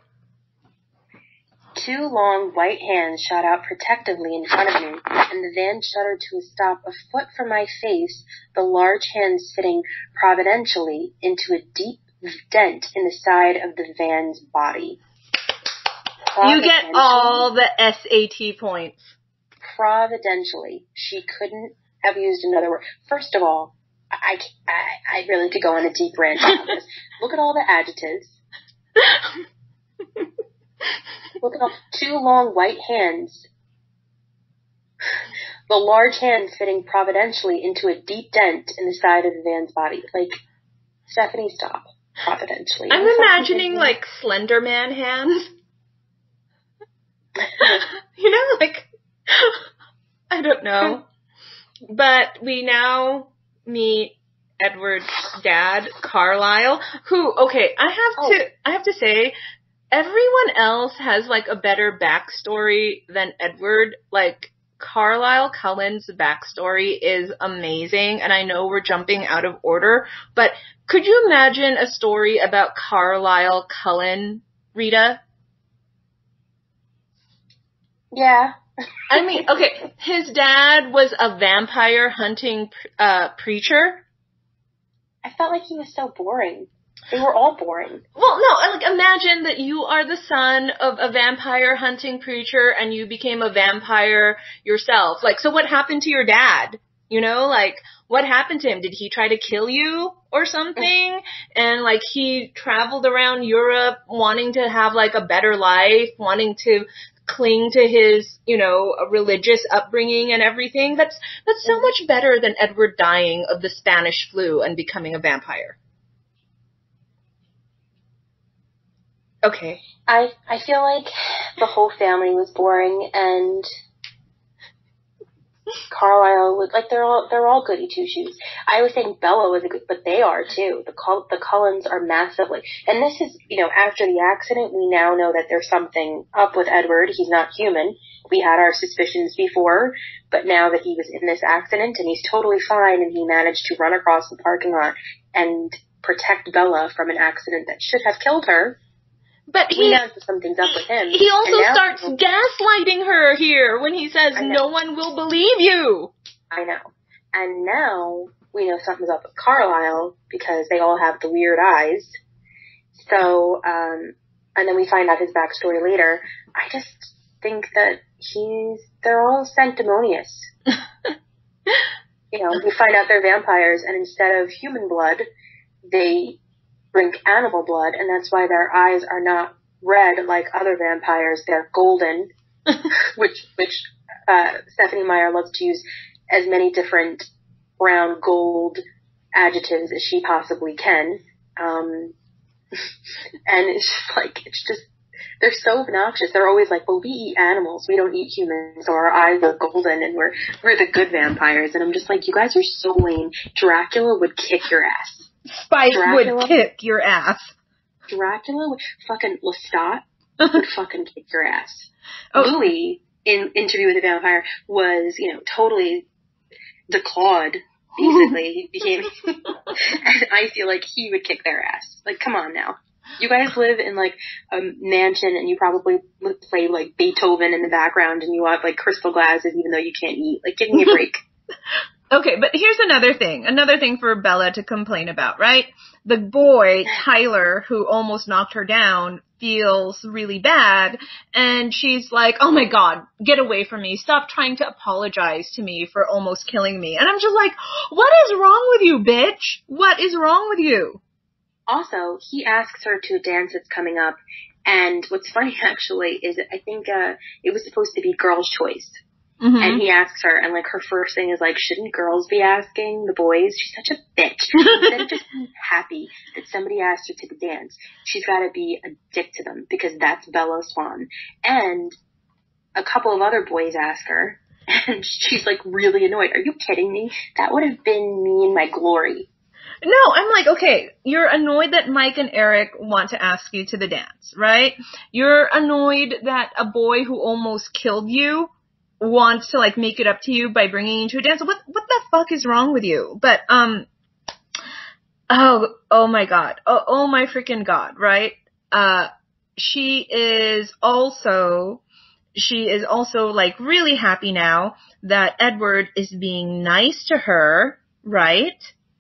Two long white hands shot out protectively in front of me, and the van shuddered to a stop a foot from my face, the large hands fitting providentially into a deep dent in the side of the van's body. You get all the S A T points. Providentially. She couldn't have used another word. First of all, I, I, I really could go on a deep rant about this. Look at all the adjectives. Look at all two long white hands. The large hand fitting providentially into a deep dent in the side of the van's body. Like, Stephenie, stop. Providentially. I'm imagining, like, Slender Man hands. You know, like, I don't know. But we now meet Edward's dad, Carlisle, who, okay, I have oh. to, I have to say, everyone else has, like, a better backstory than Edward. Like, Carlisle Cullen's backstory is amazing, and I know we're jumping out of order, but could you imagine a story about Carlisle Cullen, Rita? Yeah. I mean, okay, his dad was a vampire hunting uh, preacher. I felt like he was so boring. They were all boring. Well, no, like, imagine that you are the son of a vampire hunting preacher and you became a vampire yourself. Like, so what happened to your dad? You know, like, what happened to him? Did he try to kill you or something? And, like, he traveled around Europe wanting to have, like, a better life, wanting to cling to his, you know, religious upbringing and everything. That's, that's so much better than Edward dying of the Spanish flu and becoming a vampire. Okay. I, I feel like the whole family was boring, and Carlisle was, like, they're all, they're all goody two-shoes. I was saying Bella was a good, but they are too. The Cull- the Cullens are massively, and this is, you know, after the accident, we now know that there's something up with Edward. He's not human. We had our suspicions before, but now that he was in this accident and he's totally fine and he managed to run across the parking lot and protect Bella from an accident that should have killed her, but he, we know that something's up with him. He also now, starts gaslighting her here when he says, no one will believe you. I know. And now we know something's up with Carlisle because they all have the weird eyes. So, um, and then we find out his backstory later. I just think that he's, they're all sanctimonious. You know, we find out they're vampires, and instead of human blood, they drink animal blood, and that's why their eyes are not red like other vampires. They're golden, which which uh, Stephenie Meyer loves to use as many different brown gold adjectives as she possibly can. Um, and it's just like, it's just, they're so obnoxious. They're always like, well, we eat animals, we don't eat humans, so our eyes are golden, and we're we're the good vampires. And I'm just like, you guys are so lame. Dracula would kick your ass. Spike Dracula, would kick your ass. Dracula would fucking Lestat would fucking kick your ass. Oh. Louis, in Interview with the Vampire, was, you know, totally declawed, basically. He became, and I feel like he would kick their ass. Like, come on now. You guys live in, like, a mansion, and you probably play, like, Beethoven in the background, and you have, like, crystal glasses even though you can't eat. Like, give me a break. Okay, but here's another thing. Another thing for Bella to complain about, right? The boy, Tyler, who almost knocked her down, feels really bad, and she's like, oh my god, get away from me. Stop trying to apologize to me for almost killing me. And I'm just like, what is wrong with you, bitch? What is wrong with you? Also, he asks her to a dance that's coming up, and what's funny, actually, is I think uh it was supposed to be Girl's Choice. Mm-hmm. And he asks her, and, like, her first thing is, like, shouldn't girls be asking the boys? She's such a bitch. Instead of just being happy that somebody asked her to the dance, she's got to be a dick to them, because that's Bella Swan. And a couple of other boys ask her, and she's, like, really annoyed. Are you kidding me? That would have been me in my glory. No, I'm like, okay, you're annoyed that Mike and Eric want to ask you to the dance, right? You're annoyed that a boy who almost killed you wants to, like, make it up to you by bringing you to a dance. What what the fuck is wrong with you? But, um, oh, oh my god. Oh, oh my freaking god, right? Uh, she is also, she is also, like, really happy now that Edward is being nice to her, right?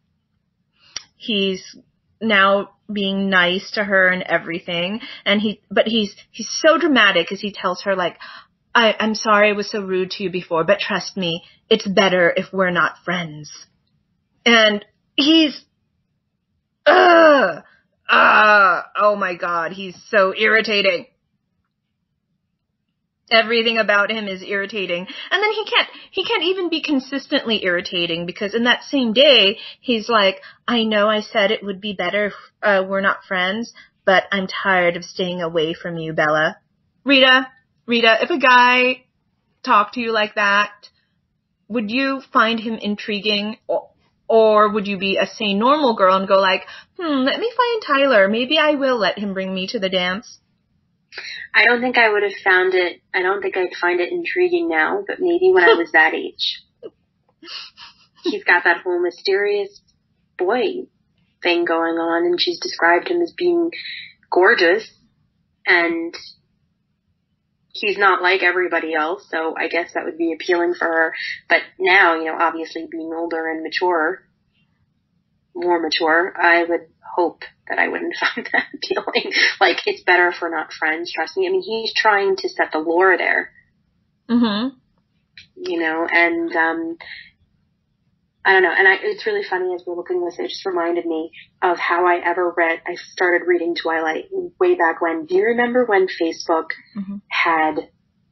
He's now being nice to her and everything, and he, but he's, he's so dramatic as he tells her, like, I, I'm sorry I was so rude to you before, but trust me, it's better if we're not friends. And he's, ugh, uh, oh my god, he's so irritating. Everything about him is irritating. And then he can't, he can't even be consistently irritating, because in that same day, he's like, I know I said it would be better if uh, we're not friends, but I'm tired of staying away from you, Bella. Rita, Rita, if a guy talked to you like that, would you find him intriguing, or, or would you be a sane, normal girl and go like, hmm, let me find Tyler. Maybe I will let him bring me to the dance? I don't think I would have found it, I don't think I'd find it intriguing now, but maybe when I was that age. He's got that whole mysterious boy thing going on, and she's described him as being gorgeous, and he's not like everybody else, so I guess that would be appealing for her. But now, you know, obviously being older and mature, more mature, I would hope that I wouldn't find that appealing. Like, it's better if we're not friends, trust me. I mean, he's trying to set the lore there. Mm-hmm. You know, and, um, I don't know, and I, it's really funny as we're looking at this, it just reminded me of how I ever read, I started reading Twilight way back when. Do you remember when Facebook mm-hmm. had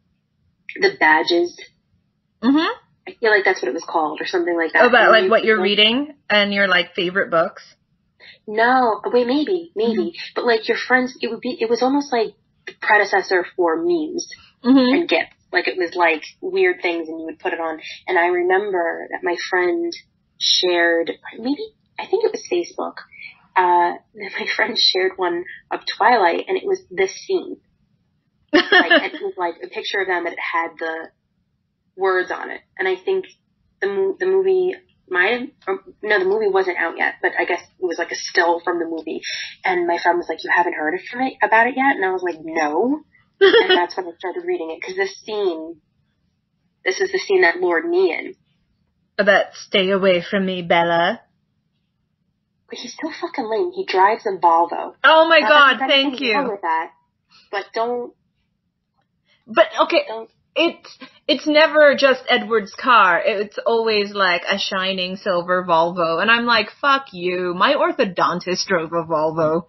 the badges. Mm-hmm. I feel like that's what it was called or something like that. Oh, about like you, what you're like, reading and your like favorite books? No, wait, maybe, maybe. Mm-hmm. But like your friends, it would be, it was almost like the predecessor for memes Mm-hmm. and gifts. Like it was like weird things and you would put it on. And I remember that my friend shared, maybe, I think it was Facebook, uh, that my friend shared one of Twilight and it was this scene. Like, and it was like a picture of them that had the words on it. And I think the mo- the movie might have, or, no, the movie wasn't out yet, but I guess it was like a still from the movie. And my friend was like, you haven't heard from it, about it yet? And I was like, no. And that's when I started reading it, because this scene, this is the scene that lured me in. About stay away from me, Bella. But he's so fucking lame. He drives a Volvo. Oh my now, god, that's thank you. wrong with that, but don't. But okay, don't. it's it's never just Edward's car. It's always like a shining silver Volvo, and I'm like, fuck you. My orthodontist drove a Volvo.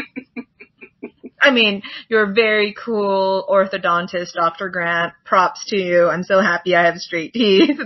I mean, you're a very cool orthodontist, Doctor Grant. Props to you. I'm so happy I have straight teeth.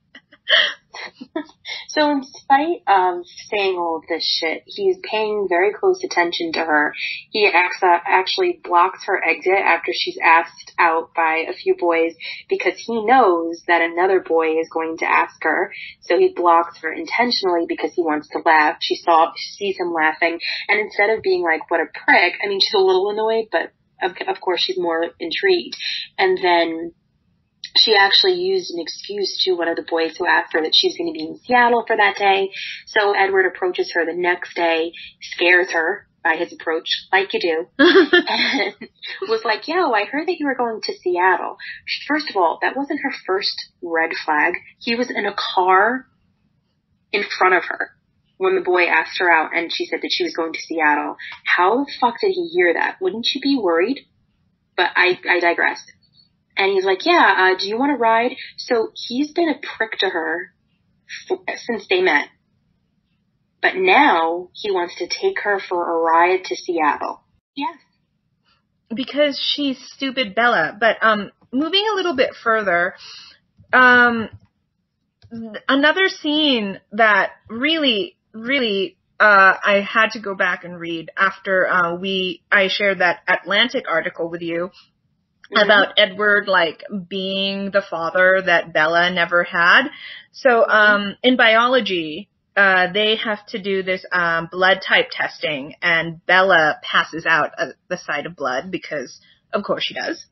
So in spite of saying all of this shit, he's paying very close attention to her. He acts, uh, actually blocks her exit after she's asked out by a few boys because he knows that another boy is going to ask her. So he blocks her intentionally because he wants to laugh. She saw, she sees him laughing, and instead of being like, what a prick, I mean, she's a little annoyed, but of, of course she's more intrigued. And then she actually used an excuse to one of the boys who asked her that she's going to be in Seattle for that day. So Edward approaches her the next day, scares her by his approach, like you do, and was like, yo, I heard that you were going to Seattle. First of all, that wasn't her first red flag. He was in a car in front of her when the boy asked her out and she said that she was going to Seattle. How the fuck did he hear that? Wouldn't you be worried? But I, I digressed. And he's like, yeah, uh, do you want to ride? So he's been a prick to her for, since they met. But now he wants to take her for a ride to Seattle. Yes. Because she's stupid Bella. But um, moving a little bit further, um, another scene that really, really uh, I had to go back and read after uh, we I shared that Atlantic article with you. Mm-hmm. About Edward, like, being the father that Bella never had. So, um, in biology, uh, they have to do this, um, blood type testing, and Bella passes out at the sight of blood because, of course she does.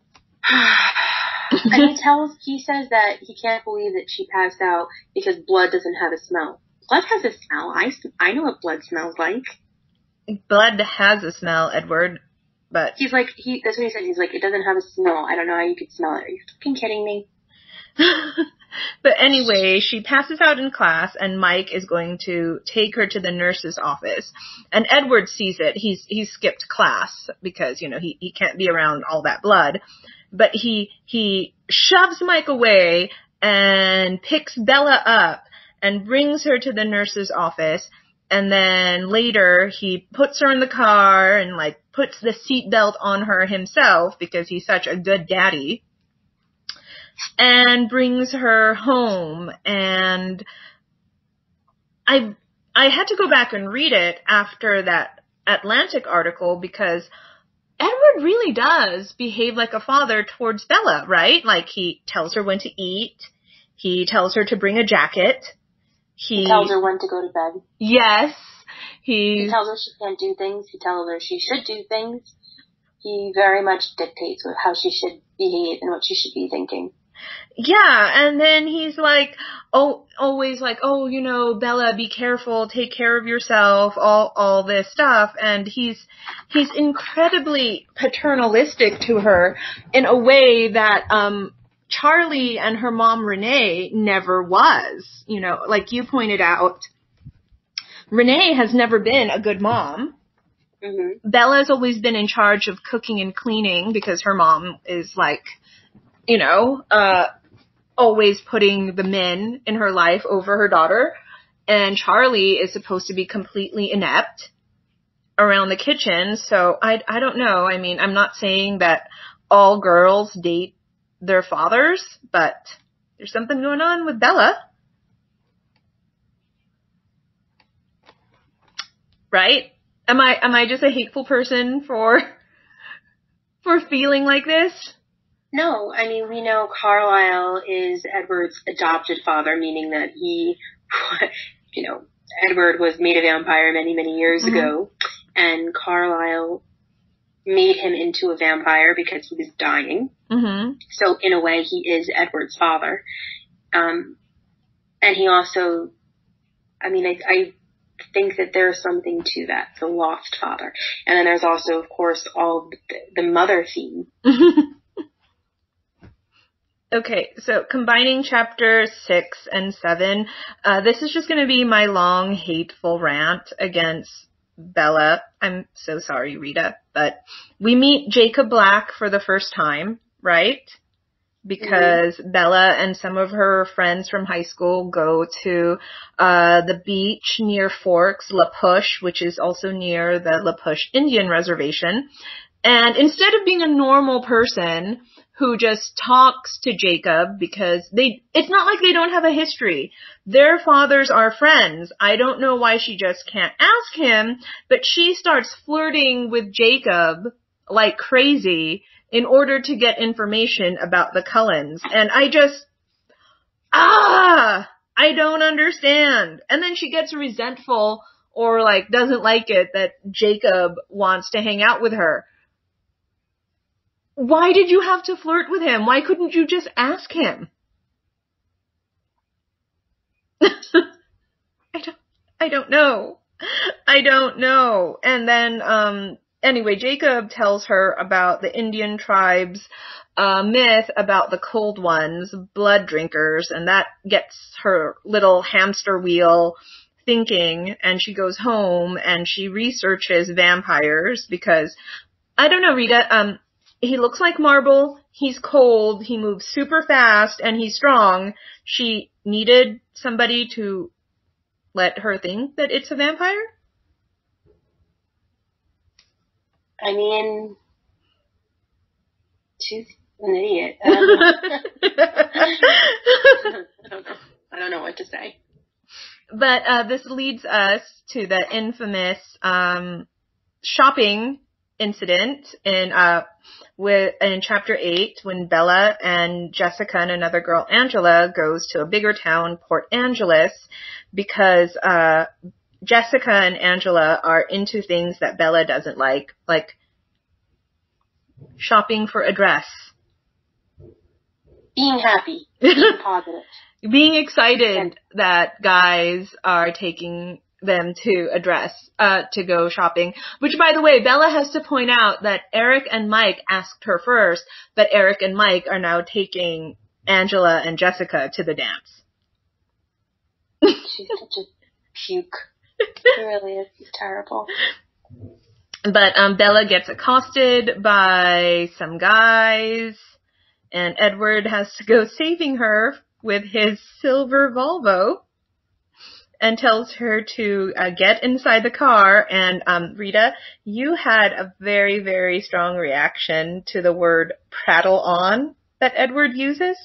And he tells, he says that he can't believe that she passed out because blood doesn't have a smell. Blood has a smell. I, I know what blood smells like. Blood has a smell, Edward. But he's like, he, that's what he said. He's like, it doesn't have a smell. I don't know how you could smell it. Are you fucking kidding me? But anyway, she passes out in class and Mike is going to take her to the nurse's office. And Edward sees it. He's, he's skipped class because, you know, he, he can't be around all that blood. But he, he shoves Mike away and picks Bella up and brings her to the nurse's office. And then later he puts her in the car and like puts the seatbelt on her himself because he's such a good daddy and brings her home. And I, I had to go back and read it after that Atlantic article because Edward really does behave like a father towards Bella, right? Like he tells her when to eat. He tells her to bring a jacket. He, he tells her when to go to bed. Yes. He, he tells her she can't do things. He tells her she should do things. He very much dictates with how she should behave and what she should be thinking. Yeah, and then he's like, oh, always like, oh, you know, Bella, be careful, take care of yourself, all, all this stuff. And he's, he's incredibly paternalistic to her in a way that, um, Charlie and her mom Renee never was. You know, like you pointed out, Renee has never been a good mom. Mm-hmm. Bella's always been in charge of cooking and cleaning because her mom is like, you know, uh, always putting the men in her life over her daughter. And Charlie is supposed to be completely inept around the kitchen. So I, I don't know. I mean, I'm not saying that all girls date their fathers, but there's something going on with Bella. Right? Am I am I just a hateful person for for feeling like this? No, I mean, we know Carlisle is Edward's adopted father, meaning that he, you know, Edward was made a vampire many, many years mm-hmm. ago, and Carlisle made him into a vampire because he was dying. Mm-hmm. So in a way, he is Edward's father. Um, and he also, I mean, I, I think that there's something to that, the lost father. And then there's also, of course, all the, the mother theme. Okay, so combining chapter six and seven, uh, this is just going to be my long, hateful rant against Bella. I'm so sorry, Rita, but we meet Jacob Black for the first time, right? Because mm-hmm. Bella and some of her friends from high school go to uh the beach near Forks, La Push, which is also near the La Push Indian Reservation. And instead of being a normal person who just talks to Jacob because they, it's not like they don't have a history. Their fathers are friends. I don't know why she just can't ask him, but she starts flirting with Jacob like crazy in order to get information about the Cullens. And I just, ah, I don't understand. And then she gets resentful or like doesn't like it that Jacob wants to hang out with her. Why did you have to flirt with him? Why couldn't you just ask him? I don't, I don't know. I don't know. And then, um, anyway, Jacob tells her about the Indian tribe's, uh, myth about the cold ones, blood drinkers, and that gets her little hamster wheel thinking, and she goes home and she researches vampires because, I don't know, Rita, um, he looks like marble, he's cold, he moves super fast, and he's strong. She needed somebody to let her think that it's a vampire? I mean, she's an idiot. I don't know. I don't know. I don't know what to say. But uh, this leads us to the infamous um, shopping incident in uh with in chapter eight when Bella and Jessica and another girl, Angela, goes to a bigger town, Port Angeles, because uh Jessica and Angela are into things that Bella doesn't like, like shopping for a dress. Being happy. Being positive. Being excited that guys are taking them to a dress, uh, to go shopping. Which, by the way, Bella has to point out that Eric and Mike asked her first, but Eric and Mike are now taking Angela and Jessica to the dance. She's such a puke. She really is. She's terrible. But um, Bella gets accosted by some guys, and Edward has to go saving her with his silver Volvo, and tells her to uh, get inside the car. And um, Rita, you had a very, very strong reaction to the word prattle on that Edward uses.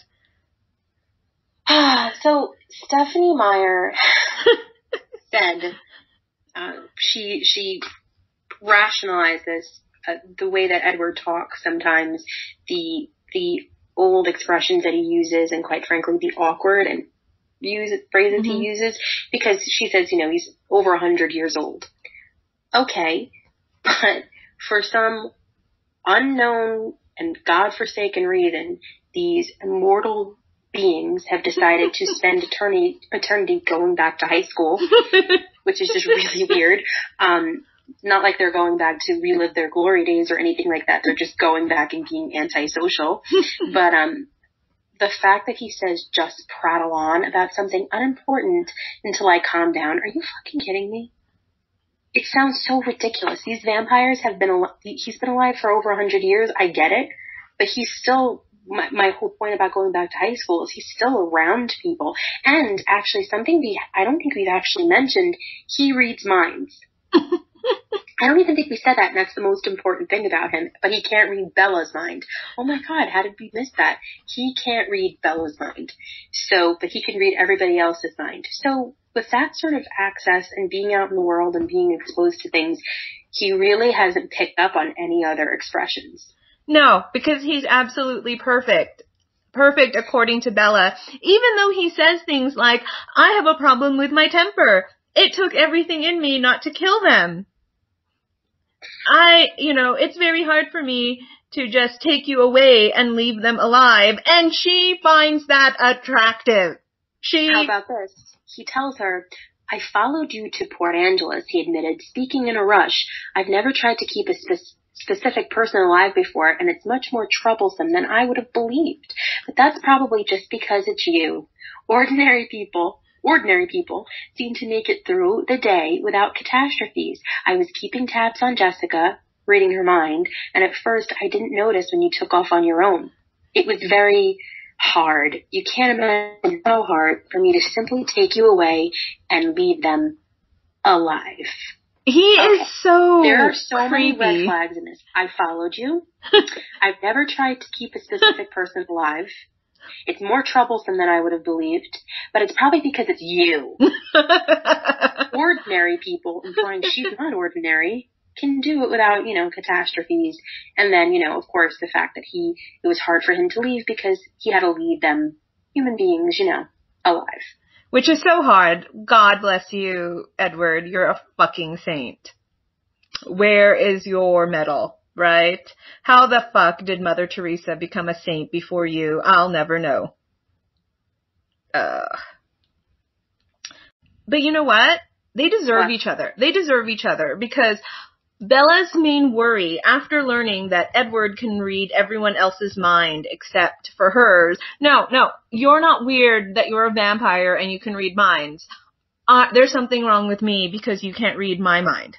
So Stephenie Meyer said uh, she she rationalizes uh, the way that Edward talks sometimes, the the old expressions that he uses, and quite frankly, the awkward and use phrases mm-hmm. he uses, because she says, you know, he's over a hundred years old. Okay, but for some unknown and godforsaken reason, these immortal beings have decided to spend eternity, eternity going back to high school, which is just really weird. Um, not like they're going back to relive their glory days or anything like that. They're just going back and being antisocial. But um, the fact that he says just prattle on about something unimportant until I calm down, are you fucking kidding me? It sounds so ridiculous. These vampires have been al- he's been alive for over a hundred years. I get it, but he's still. My, my whole point about going back to high school is he's still around people. And actually, something we I don't think we've actually mentioned. He reads minds. I don't even think we said that, and that's the most important thing about him. But he can't read Bella's mind. Oh my God, how did we miss that? He can't read Bella's mind. So, but he can read everybody else's mind. So, with that sort of access and being out in the world and being exposed to things, he really hasn't picked up on any other expressions. No, because he's absolutely perfect. Perfect according to Bella. Even though he says things like, I have a problem with my temper. It took everything in me not to kill them. I, you know, it's very hard for me to just take you away and leave them alive. And she finds that attractive. She... How about this? He tells her, I followed you to Port Angeles, he admitted, speaking in a rush. I've never tried to keep a spe- specific person alive before, and it's much more troublesome than I would have believed. But that's probably just because it's you. Ordinary people... Ordinary people seem to make it through the day without catastrophes. I was keeping tabs on Jessica, reading her mind, and at first I didn't notice when you took off on your own. It was very hard. You can't imagine how hard for me to simply take you away and leave them alive. He okay. is so There are so creepy. many red flags in this. I followed you. I've never tried to keep a specific person alive. It's more troublesome than I would have believed, but it's probably because it's you. Ordinary people, implying she's not ordinary, can do it without, you know, catastrophes. And then, you know, of course, the fact that he, it was hard for him to leave because he had to leave them, human beings, you know, alive. Which is so hard. God bless you, Edward. You're a fucking saint. Where is your medal? Right? How the fuck did Mother Teresa become a saint before you? I'll never know. Uh. But you know what? They deserve What? each other. They deserve each other because Bella's main worry after learning that Edward can read everyone else's mind except for hers. No, no, you're not weird that you're a vampire and you can read minds. Uh, there's something wrong with me because you can't read my mind.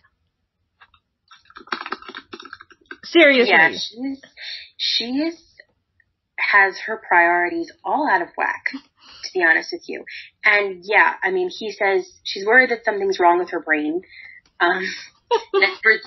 Seriously. Yeah, she's, she is, has her priorities all out of whack, to be honest with you. And yeah, I mean, he says she's worried that something's wrong with her brain. Um, there's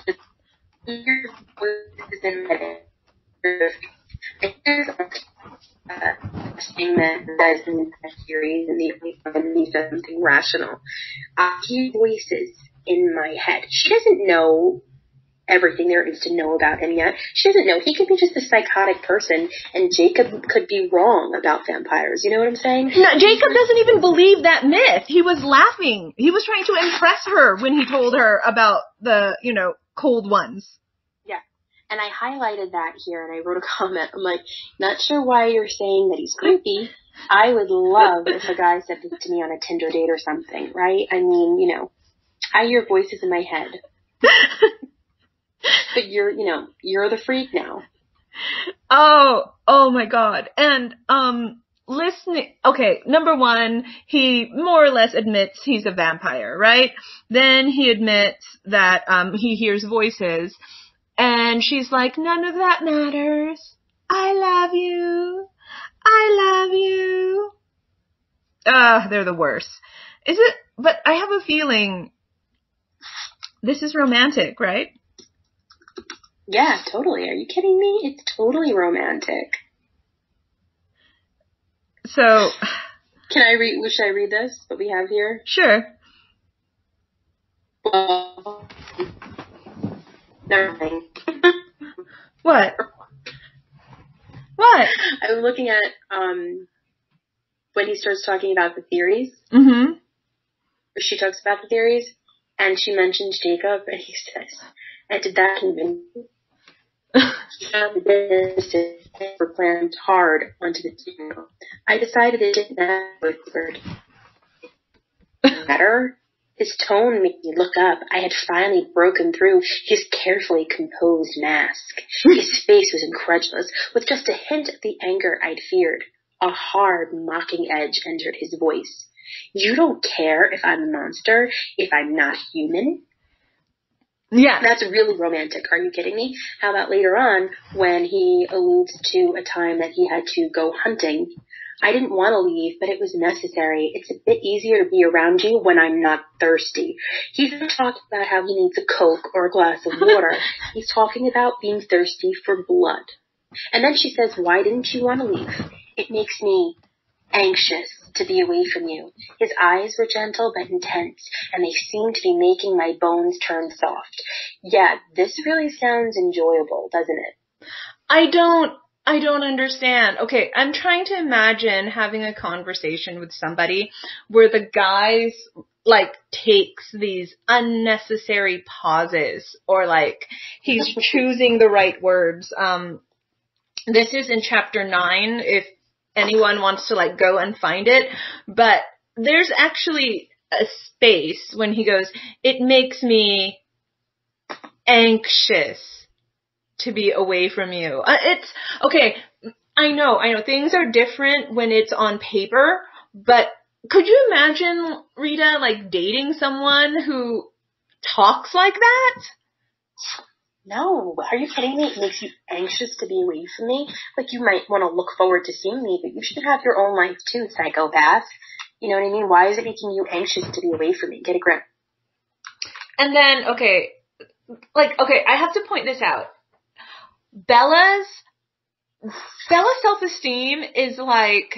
a thing that says in the series and the only says something rational. Uh, he voices in my head. She doesn't know everything there is to know about him yet. She doesn't know. He could be just a psychotic person, and Jacob could be wrong about vampires. You know what I'm saying? No, Jacob doesn't even believe that myth. He was laughing. He was trying to impress her when he told her about the, you know, cold ones. Yeah. And I highlighted that here, and I wrote a comment. I'm like, not sure why you're saying that he's creepy. I would love if a guy said this to me on a Tinder date or something, right? I mean, you know, I hear voices in my head. But you're, you know, you're the freak now. Oh, oh my God. And, um, listening, okay, number one, he more or less admits he's a vampire, right? Then he admits that, um, he hears voices. And she's like, none of that matters. I love you. I love you. Ah, uh, they're the worst. Is it, but I have a feeling this is romantic, right? Yeah, totally. Are you kidding me? It's totally romantic. So, can I read? Should I read this? What we have here? Sure. Well, never mind. What? What? I was looking at um when he starts talking about the theories. Mm-hmm. Or she talks about the theories, and she mentions Jacob, and he says, "And did that convince you?" The were planned hard onto the table. I decided it didn't matter. Whispered. Matter? His tone made me look up. I had finally broken through his carefully composed mask. His face was incredulous, with just a hint of the anger I'd feared. A hard, mocking edge entered his voice. You don't care if I'm a monster, if I'm not human? Yeah. That's really romantic. Are you kidding me? How about later on when he alludes to a time that he had to go hunting I didn't want to leave, but it was necessary. It's a bit easier to be around you when I'm not thirsty. He's not talking about how he needs a Coke or a glass of water. He's talking about being thirsty for blood. And then she says, why didn't you want to leave? It makes me anxious to be away from you. His eyes were gentle but intense, and they seemed to be making my bones turn soft. Yeah, this really sounds enjoyable, doesn't it? I don't, I don't understand. Okay, I'm trying to imagine having a conversation with somebody where the guy's like takes these unnecessary pauses, or like he's choosing the right words. Um, this is in chapter nine, if anyone wants to like go and find it, but there's actually a space when he goes, it makes me anxious to be away from you. Uh, it's, okay, I know, I know, things are different when it's on paper, but could you imagine, Rita, like dating someone who talks like that? No, are you kidding me? It makes you anxious to be away from me. Like, you might want to look forward to seeing me, but you should have your own life too, psychopath. You know what I mean? Why is it making you anxious to be away from me? Get a grip. And then, okay, like, okay, I have to point this out. Bella's, Bella's self-esteem is like,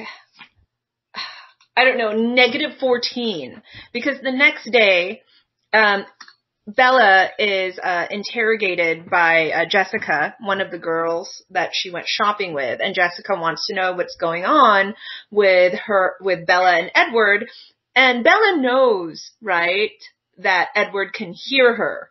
I don't know, negative fourteen. Because the next day, um, Bella is uh, interrogated by uh, Jessica, one of the girls that she went shopping with, and Jessica wants to know what's going on with her, with Bella and Edward, and Bella knows, right, that Edward can hear her,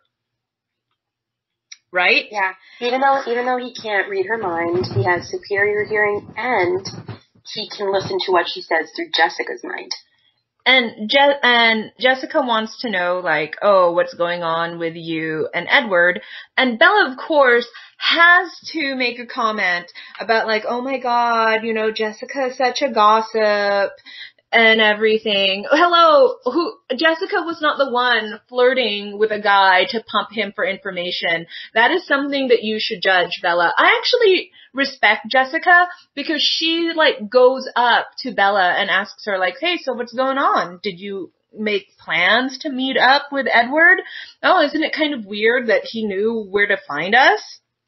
right? Yeah, even though even though he can't read her mind, he has superior hearing, and he can listen to what she says through Jessica's mind. And Je- and Jessica wants to know, like, oh, what's going on with you and Edward? And Bella, of course, has to make a comment about, like, oh my God, you know, Jessica is such a gossip and everything. Hello, who? Jessica was not the one flirting with a guy to pump him for information. That is something that you should judge, Bella. I actually respect Jessica because she like goes up to Bella and asks her like, hey, so what's going on? Did you make plans to meet up with Edward? Oh, isn't it kind of weird that he knew where to find us?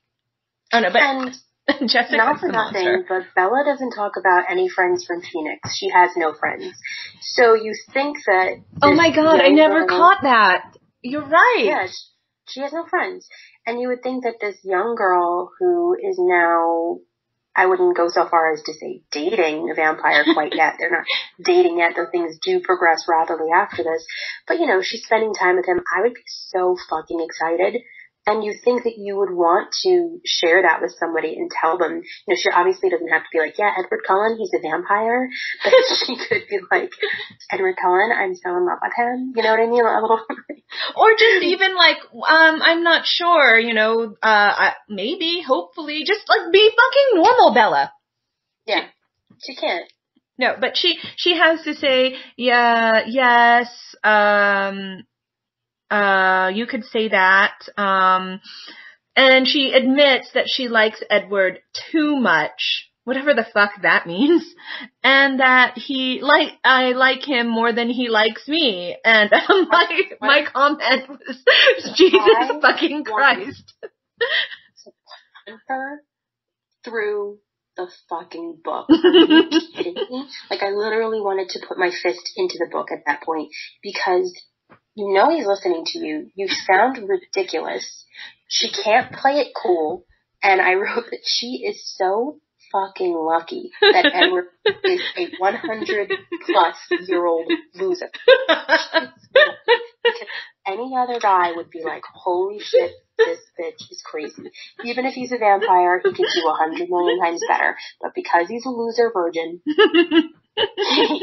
Oh no, but and Jessica, not for nothing, but Bella doesn't talk about any friends from Phoenix. She has no friends. So you think that... Oh my God, I never girl, caught that. You're right. Yeah, she has no friends. And you would think that this young girl who is now, I wouldn't go so far as to say dating a vampire quite yet. They're not dating yet, though things do progress rapidly after this. But, you know, she's spending time with him. I would be so fucking excited. And you think that you would want to share that with somebody and tell them, you know, she obviously doesn't have to be like, yeah, Edward Cullen, he's a vampire. But she could be like, Edward Cullen, I'm so in love with him. You know what I mean? A little. Or just even like, um, I'm not sure, you know, uh, maybe, hopefully, just like be fucking normal, Bella. Yeah, she can't. No, but she, she has to say, yeah, yes, um, Uh, you could say that. Um, and she admits that she likes Edward too much, whatever the fuck that means, and that he like I like him more than he likes me. And um, my my comment was, Jesus I fucking Christ. Her through the fucking book. Are you kidding me? Like, I literally wanted to put my fist into the book at that point because. You know he's listening to you. You sound ridiculous. She can't play it cool. And I wrote that she is so fucking lucky that Edward is a one hundred plus year old loser. Because any other guy would be like, holy shit, this bitch is crazy. Even if he's a vampire, he could do a hundred million times better. But because he's a loser virgin, he,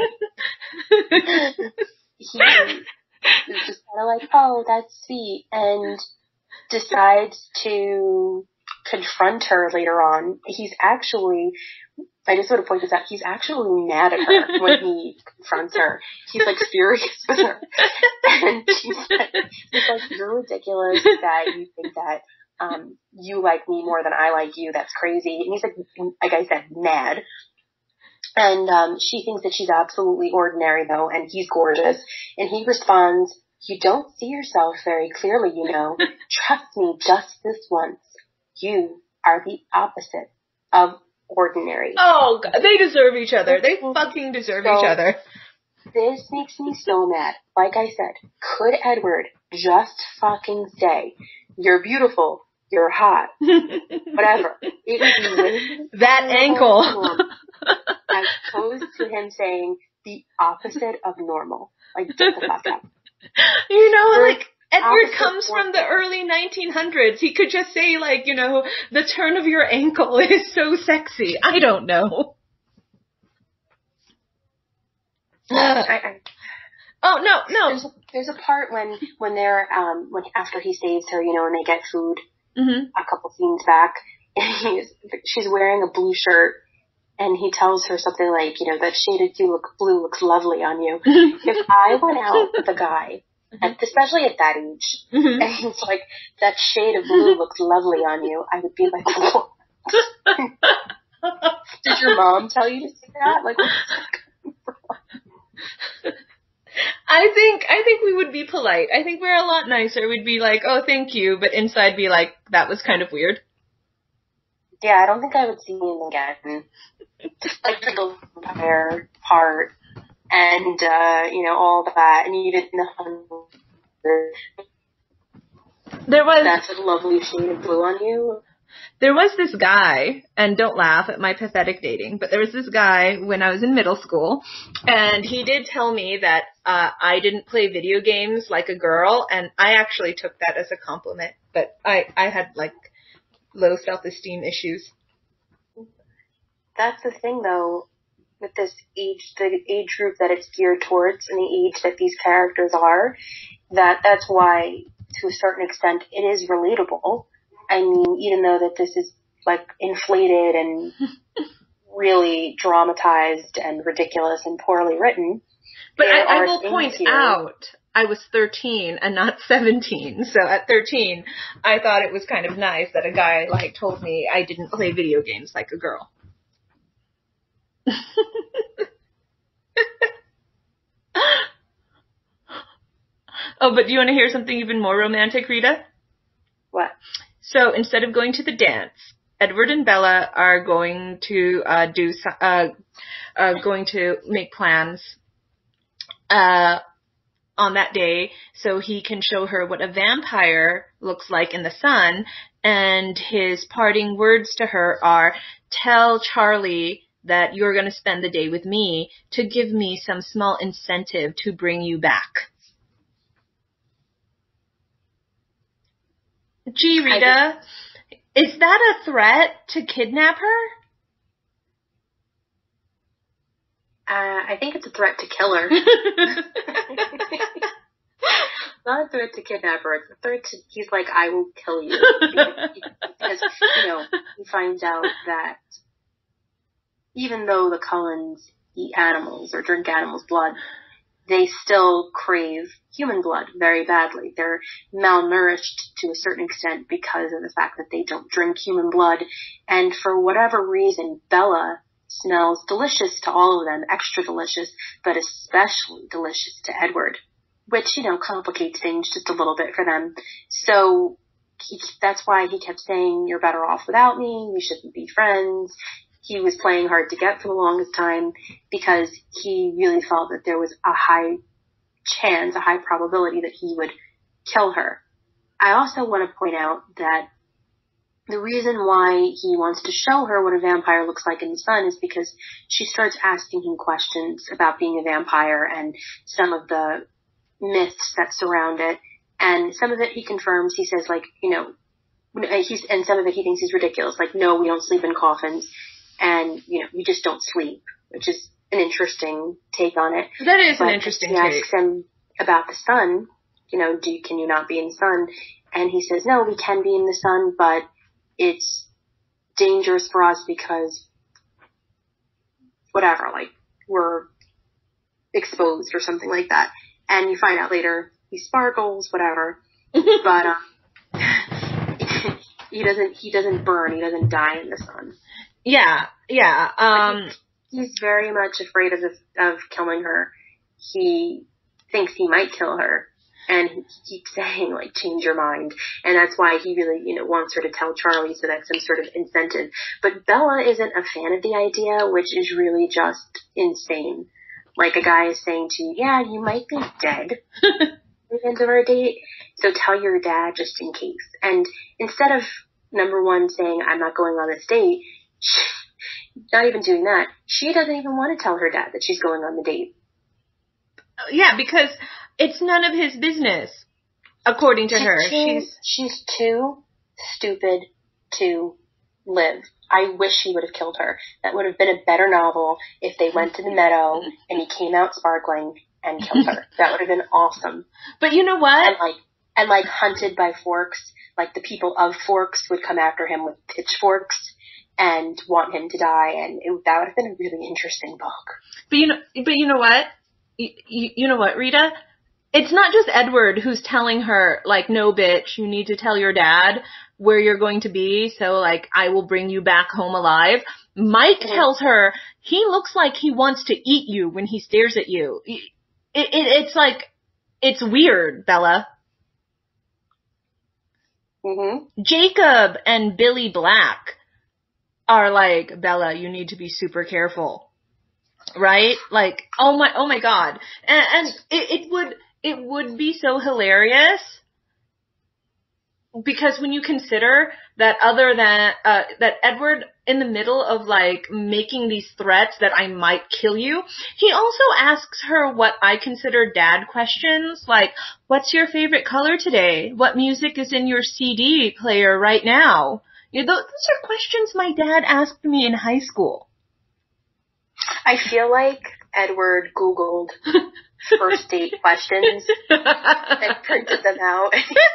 he is just kind of like, oh, that's sweet, and decides to confront her later on. He's actually, I just want to point this out, he's actually mad at her when he confronts her. He's like furious with her. And she's like, he's like, you're ridiculous that you think that um you like me more than I like you. That's crazy. And he's like, like I said, mad. And um, she thinks that she's absolutely ordinary, though, and he's gorgeous. And he responds, "You don't see yourself very clearly, you know. Trust me just this once. You are the opposite of ordinary." Oh, God, they deserve each other. They fucking deserve so, each other. This makes me so mad. Like I said, could Edward just fucking say, "You're beautiful, you're hot, whatever." It would be way that ankle. as opposed to him saying the opposite of normal. Like, get the fuck out. You know, We're like, Edward comes from the early nineteen hundreds. He could just say, like, you know, the turn of your ankle is so sexy. I don't know. I, I, oh, no, no. There's a, there's a part when, when they're, um, when after he saves her, you know, and they get food, mm-hmm. a couple scenes back, and he's, she's wearing a blue shirt, and he tells her something like, you know, "That shaded blue, look, blue looks lovely on you." If I went out with a guy, at, especially at that age, mm-hmm. and he's like, "That shade of blue looks lovely on you," I would be like, "What? Did your mom tell you to say that?" Like, I think I think we would be polite. I think we're a lot nicer. We'd be like, "Oh, thank you," but inside be like, "That was kind of weird." Yeah, I don't think I would see him again. Just like the vampire part, and uh, you know, all that, and even the hundred. There was That's a lovely shade of blue on you. There was this guy, and don't laugh at my pathetic dating, but there was this guy when I was in middle school, and he did tell me that uh, I didn't play video games like a girl, and I actually took that as a compliment, but I, I had, like, low self-esteem issues. That's the thing, though, with this age, the age group that it's geared towards, and the age that these characters are, that that's why, to a certain extent, it is relatable. I mean, even though that this is, like, inflated and really dramatized and ridiculous and poorly written. But I, I will point here. out, I was thirteen and not seventeen. So at thirteen, I thought it was kind of nice that a guy, like, told me I didn't play video games like a girl. Oh, but do you want to hear something even more romantic, Rita? What? So instead of going to the dance, Edward and Bella are going to uh, do uh, uh, going to make plans uh, on that day so he can show her what a vampire looks like in the sun. And his parting words to her are, "Tell Charlie that you're going to spend the day with me to give me some small incentive to bring you back." Gee, Rita, is that a threat to kidnap her? Uh, I think it's a threat to kill her. Not a threat to kidnap her. It's a threat to, he's like, "I will kill you." Because, you know, he finds out that even though the Cullens eat animals or drink animals' blood, they still crave human blood very badly. They're malnourished to a certain extent because of the fact that they don't drink human blood. And for whatever reason, Bella smells delicious to all of them, extra delicious, but especially delicious to Edward, which, you know, complicates things just a little bit for them. So he, that's why he kept saying, "You're better off without me. We shouldn't be friends." He was playing hard to get for the longest time because he really felt that there was a high chance, a high probability that he would kill her. I also want to point out that the reason why he wants to show her what a vampire looks like in the sun is because she starts asking him questions about being a vampire and some of the myths that surround it. And some of it he confirms. He says, like, you know, he's, and some of it he thinks is ridiculous. Like, "No, we don't sleep in coffins. And, you know, we just don't sleep," which is an interesting take on it. That is but an interesting he take. He asks him about the sun, you know, do can you not be in the sun? And he says, "No, we can be in the sun, but it's dangerous for us because whatever, like, we're exposed," or something like that. And you find out later he sparkles, whatever. But uh, he doesn't he doesn't burn, he doesn't die in the sun. Yeah, yeah. Um, he's very much afraid of this, of killing her. He thinks he might kill her. And he keeps saying, like, change your mind. And that's why he really, you know, wants her to tell Charlie, so that's some sort of incentive. But Bella isn't a fan of the idea, which is really just insane. Like, a guy is saying to you, yeah, you might be dead at the end of our date, so tell your dad just in case. And instead of, number one, saying, I'm not going on this date, she, not even doing that, she doesn't even want to tell her dad that she's going on the date. Yeah, because it's none of his business, according to She, her. she, She's she's too stupid to live. I wish he would have killed her. That would have been a better novel if they went to the meadow and he came out sparkling and killed her. That would have been awesome. But you know what? And like, and like hunted by Forks, like the people of Forks would come after him with pitchforks and want him to die, and it, that would have been a really interesting book. But you know, but you know what? You, you, you know what, Rita? It's not just Edward who's telling her, like, no, bitch, you need to tell your dad where you're going to be, so, like, I will bring you back home alive. Mike mm-hmm. tells her he looks like he wants to eat you when he stares at you. It, it, it's like, it's weird, Bella. Mm-hmm. Jacob and Billy Black are like, Bella, you need to be super careful. Right? Like, oh my, oh my god. And, and it, it would, it would be so hilarious because when you consider that other than, uh, that Edward in the middle of like making these threats that I might kill you, he also asks her what I consider dad questions, like, what's your favorite color today? What music is in your C D player right now? You know, those are questions my dad asked me in high school. I feel like Edward Googled first date questions and printed them out.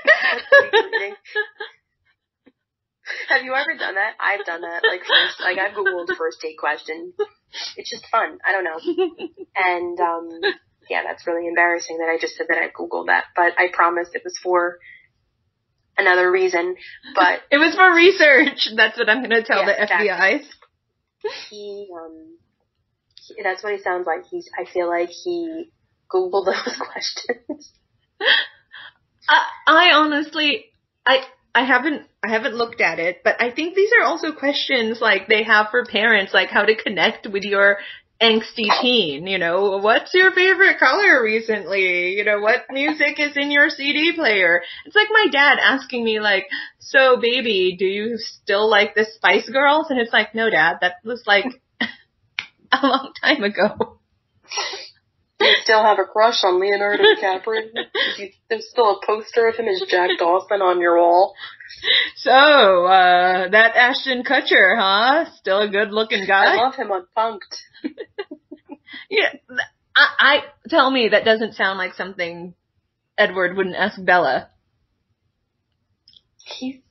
Have you ever done that? I've done that. Like, first, like I've Googled first date questions. It's just fun. I don't know. And, um, yeah, that's really embarrassing that I just said that I Googled that, but I promised it was for another reason, but. It was for research. That's what I'm going to tell yeah, the F B I. Exactly. He, um, he, that's what he sounds like. He's, I feel like he Googled those questions. I, I honestly, I, I haven't, I haven't looked at it, but I think these are also questions like they have for parents, like how to connect with your angsty teen, you know, what's your favorite color recently? You know, what music is in your C D player? It's like my dad asking me like, so baby, do you still like the Spice Girls? And it's like, no dad, that was like a long time ago. Do you still have a crush on Leonardo DiCaprio? You, there's still a poster of him as Jack Dawson on your wall. So, uh, that Ashton Kutcher, huh? Still a good looking guy? I love him on Punk'd. Yeah, I, I, tell me that doesn't sound like something Edward wouldn't ask Bella. He's...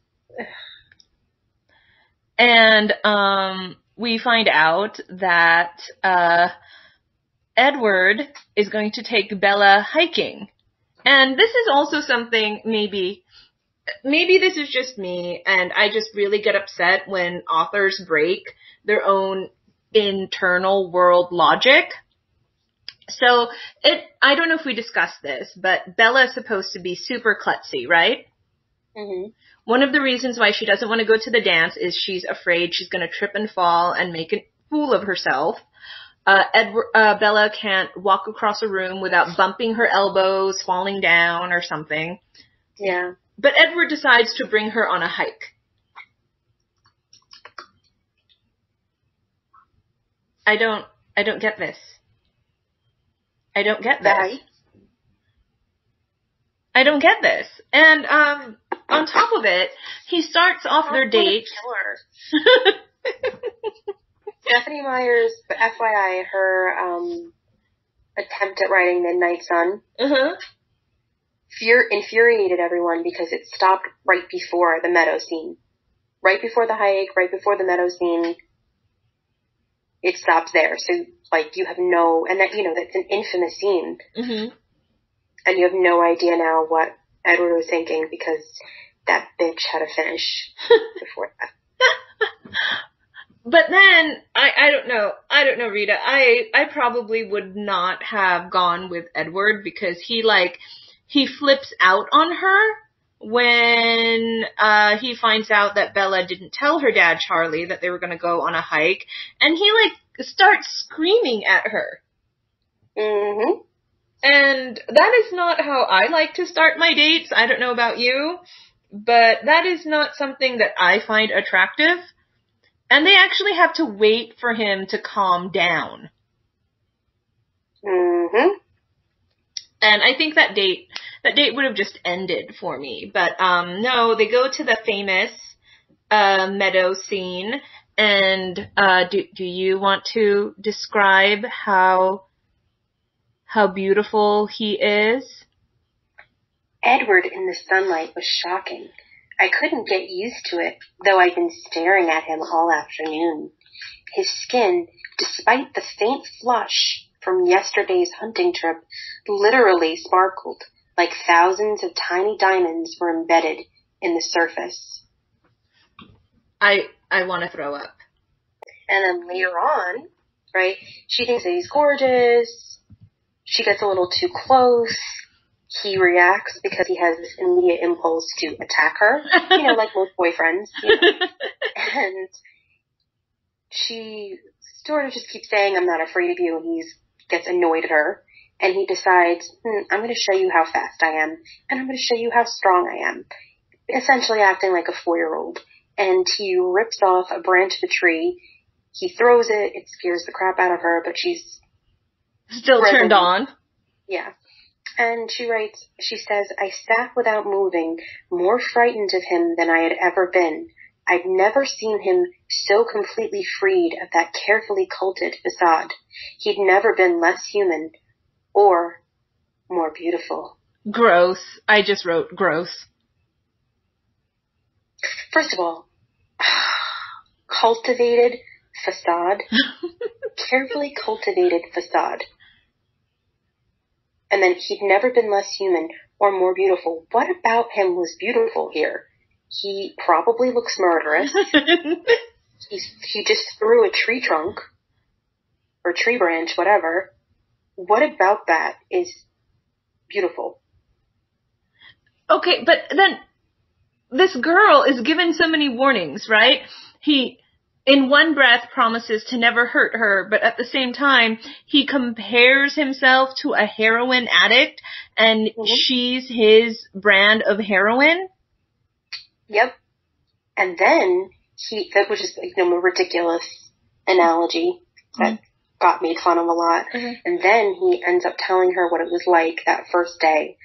And, um, we find out that, uh, Edward is going to take Bella hiking. And this is also something maybe, maybe this is just me, and I just really get upset when authors break their own internal world logic. So, it, I don't know if we discussed this, but Bella is supposed to be super klutzy, right? Mm-hmm. One of the reasons why she doesn't want to go to the dance is she's afraid she's going to trip and fall and make a fool of herself. Uh, Edward, uh, Bella can't walk across a room without bumping her elbows, falling down, or something. Yeah. But Edward decides to bring her on a hike. I don't, I don't get this. I don't get this. Right. I don't get this. And, um, on top of it, he starts off their date. Stephenie Meyer's, F Y I, her um, attempt at writing Midnight Sun uh-huh. fur- infuriated everyone because it stopped right before the meadow scene. Right before the hike, right before the meadow scene, it stops there. So, like, you have no, and that, you know, that's an infamous scene. Mm-hmm. And you have no idea now what Edward was thinking because that bitch had to finish before that. but then, I, I don't know, I don't know, Rita, I, I probably would not have gone with Edward because he, like, he flips out on her when, uh, he finds out that Bella didn't tell her dad, Charlie, that they were gonna go on a hike, and he, like, starts screaming at her. Mm-hmm. And that is not how I like to start my dates. I don't know about you, but that is not something that I find attractive. And they actually have to wait for him to calm down. Mm-hmm. And I think that date, that date would have just ended for me. But, um, no, they go to the famous, uh, meadow scene. And, uh, do, do you want to describe how, how beautiful he is? Edward in the sunlight was shocking. I couldn't get used to it, though I'd been staring at him all afternoon. His skin, despite the faint flush from yesterday's hunting trip, literally sparkled, like thousands of tiny diamonds were embedded in the surface. I I want to throw up. And then later on, right, she thinks that he's gorgeous. She gets a little too close. He reacts because he has this immediate impulse to attack her, you know, like most boyfriends. You know? And she sort of just keeps saying, I'm not afraid of you, and he gets annoyed at her. And he decides, hmm, I'm going to show you how fast I am, and I'm going to show you how strong I am. Essentially acting like a four-year-old. And he rips off a branch of a tree. He throws it. It scares the crap out of her, but she's still turned on. Yeah. And she writes, she says, I sat without moving, more frightened of him than I had ever been. I'd never seen him so completely freed of that carefully cultured facade. He'd never been less human or more beautiful. Gross. I just wrote gross. First of all, cultivated facade. Carefully cultivated facade. And then he'd never been less human or more beautiful. What about him was beautiful here? He probably looks murderous. He's, he just threw a tree trunk or tree branch, whatever. What about that is beautiful? Okay, but then this girl is given so many warnings, right? He, in one breath, promises to never hurt her, but at the same time, he compares himself to a heroin addict, and mm-hmm. she's his brand of heroin. Yep. And then he, that was just, you know, a ridiculous analogy that mm-hmm. got made fun of a lot. Mm-hmm. And then he ends up telling her what it was like that first day.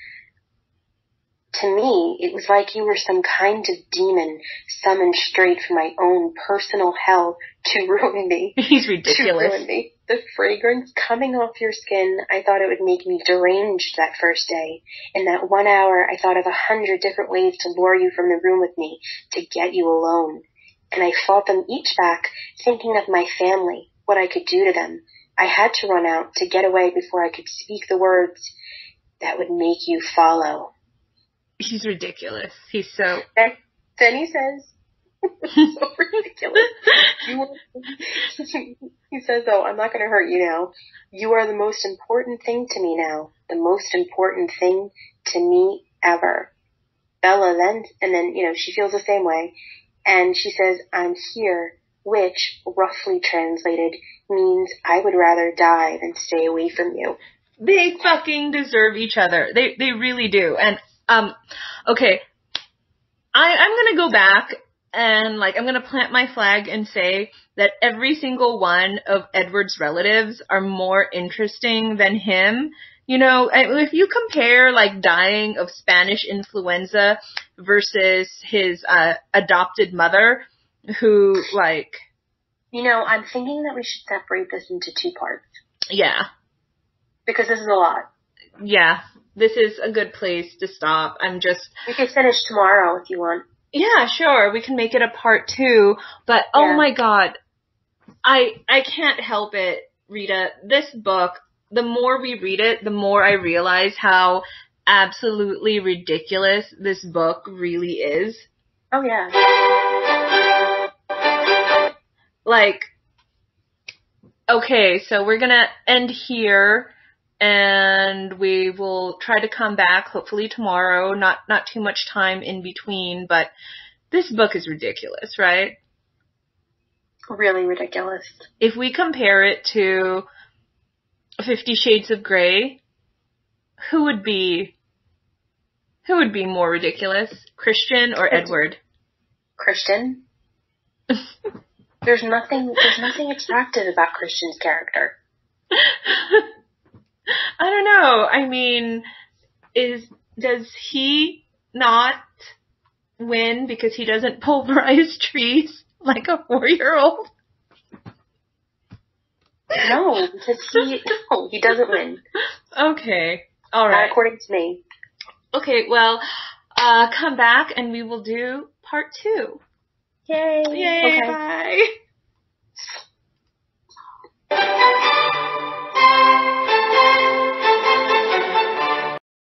To me, it was like you were some kind of demon summoned straight from my own personal hell to ruin me. He's ridiculous. To ruin me. The fragrance coming off your skin, I thought it would make me deranged that first day. In that one hour, I thought of a hundred different ways to lure you from the room with me, to get you alone. And I fought them each back, thinking of my family, what I could do to them. I had to run out to get away before I could speak the words that would make you follow. He's ridiculous. He's so... Then, then he says, so ridiculous. You are, he says, though, I'm not going to hurt you now. You are the most important thing to me now. The most important thing to me ever. Bella then, and then, you know, she feels the same way. And she says, I'm here, which, roughly translated, means I would rather die than stay away from you. They fucking deserve each other. They, they really do. And, Um, okay, I, I'm gonna go back and, like, I'm gonna plant my flag and say that every single one of Edward's relatives are more interesting than him. You know, if you compare, like, dying of Spanish influenza versus his, uh, adopted mother, who, like... You know, I'm thinking that we should separate this into two parts. Yeah. Because this is a lot. Yeah. This is a good place to stop. I'm just... We could finish tomorrow if you want. Yeah, sure. We can make it a part two. But, yeah. Oh my God. I I can't help it, Rita. This book, the more we read it, the more I realize how absolutely ridiculous this book really is. Oh, yeah. like, okay, so we're gonna end here, and we will try to come back hopefully tomorrow. Not not too much time in between, but this book is ridiculous, right? Really ridiculous. If we compare it to Fifty Shades of Grey, who would be who would be more ridiculous, Christian or Edward? Christian. There's nothing. There's nothing attractive about Christian's character. I don't know. I mean, is does he not win because he doesn't pulverize trees like a four-year-old? No, because he no, he doesn't win. Okay, all right. Not according to me. Okay, well, uh, come back and we will do part two. Yay! Yay! Okay. Bye.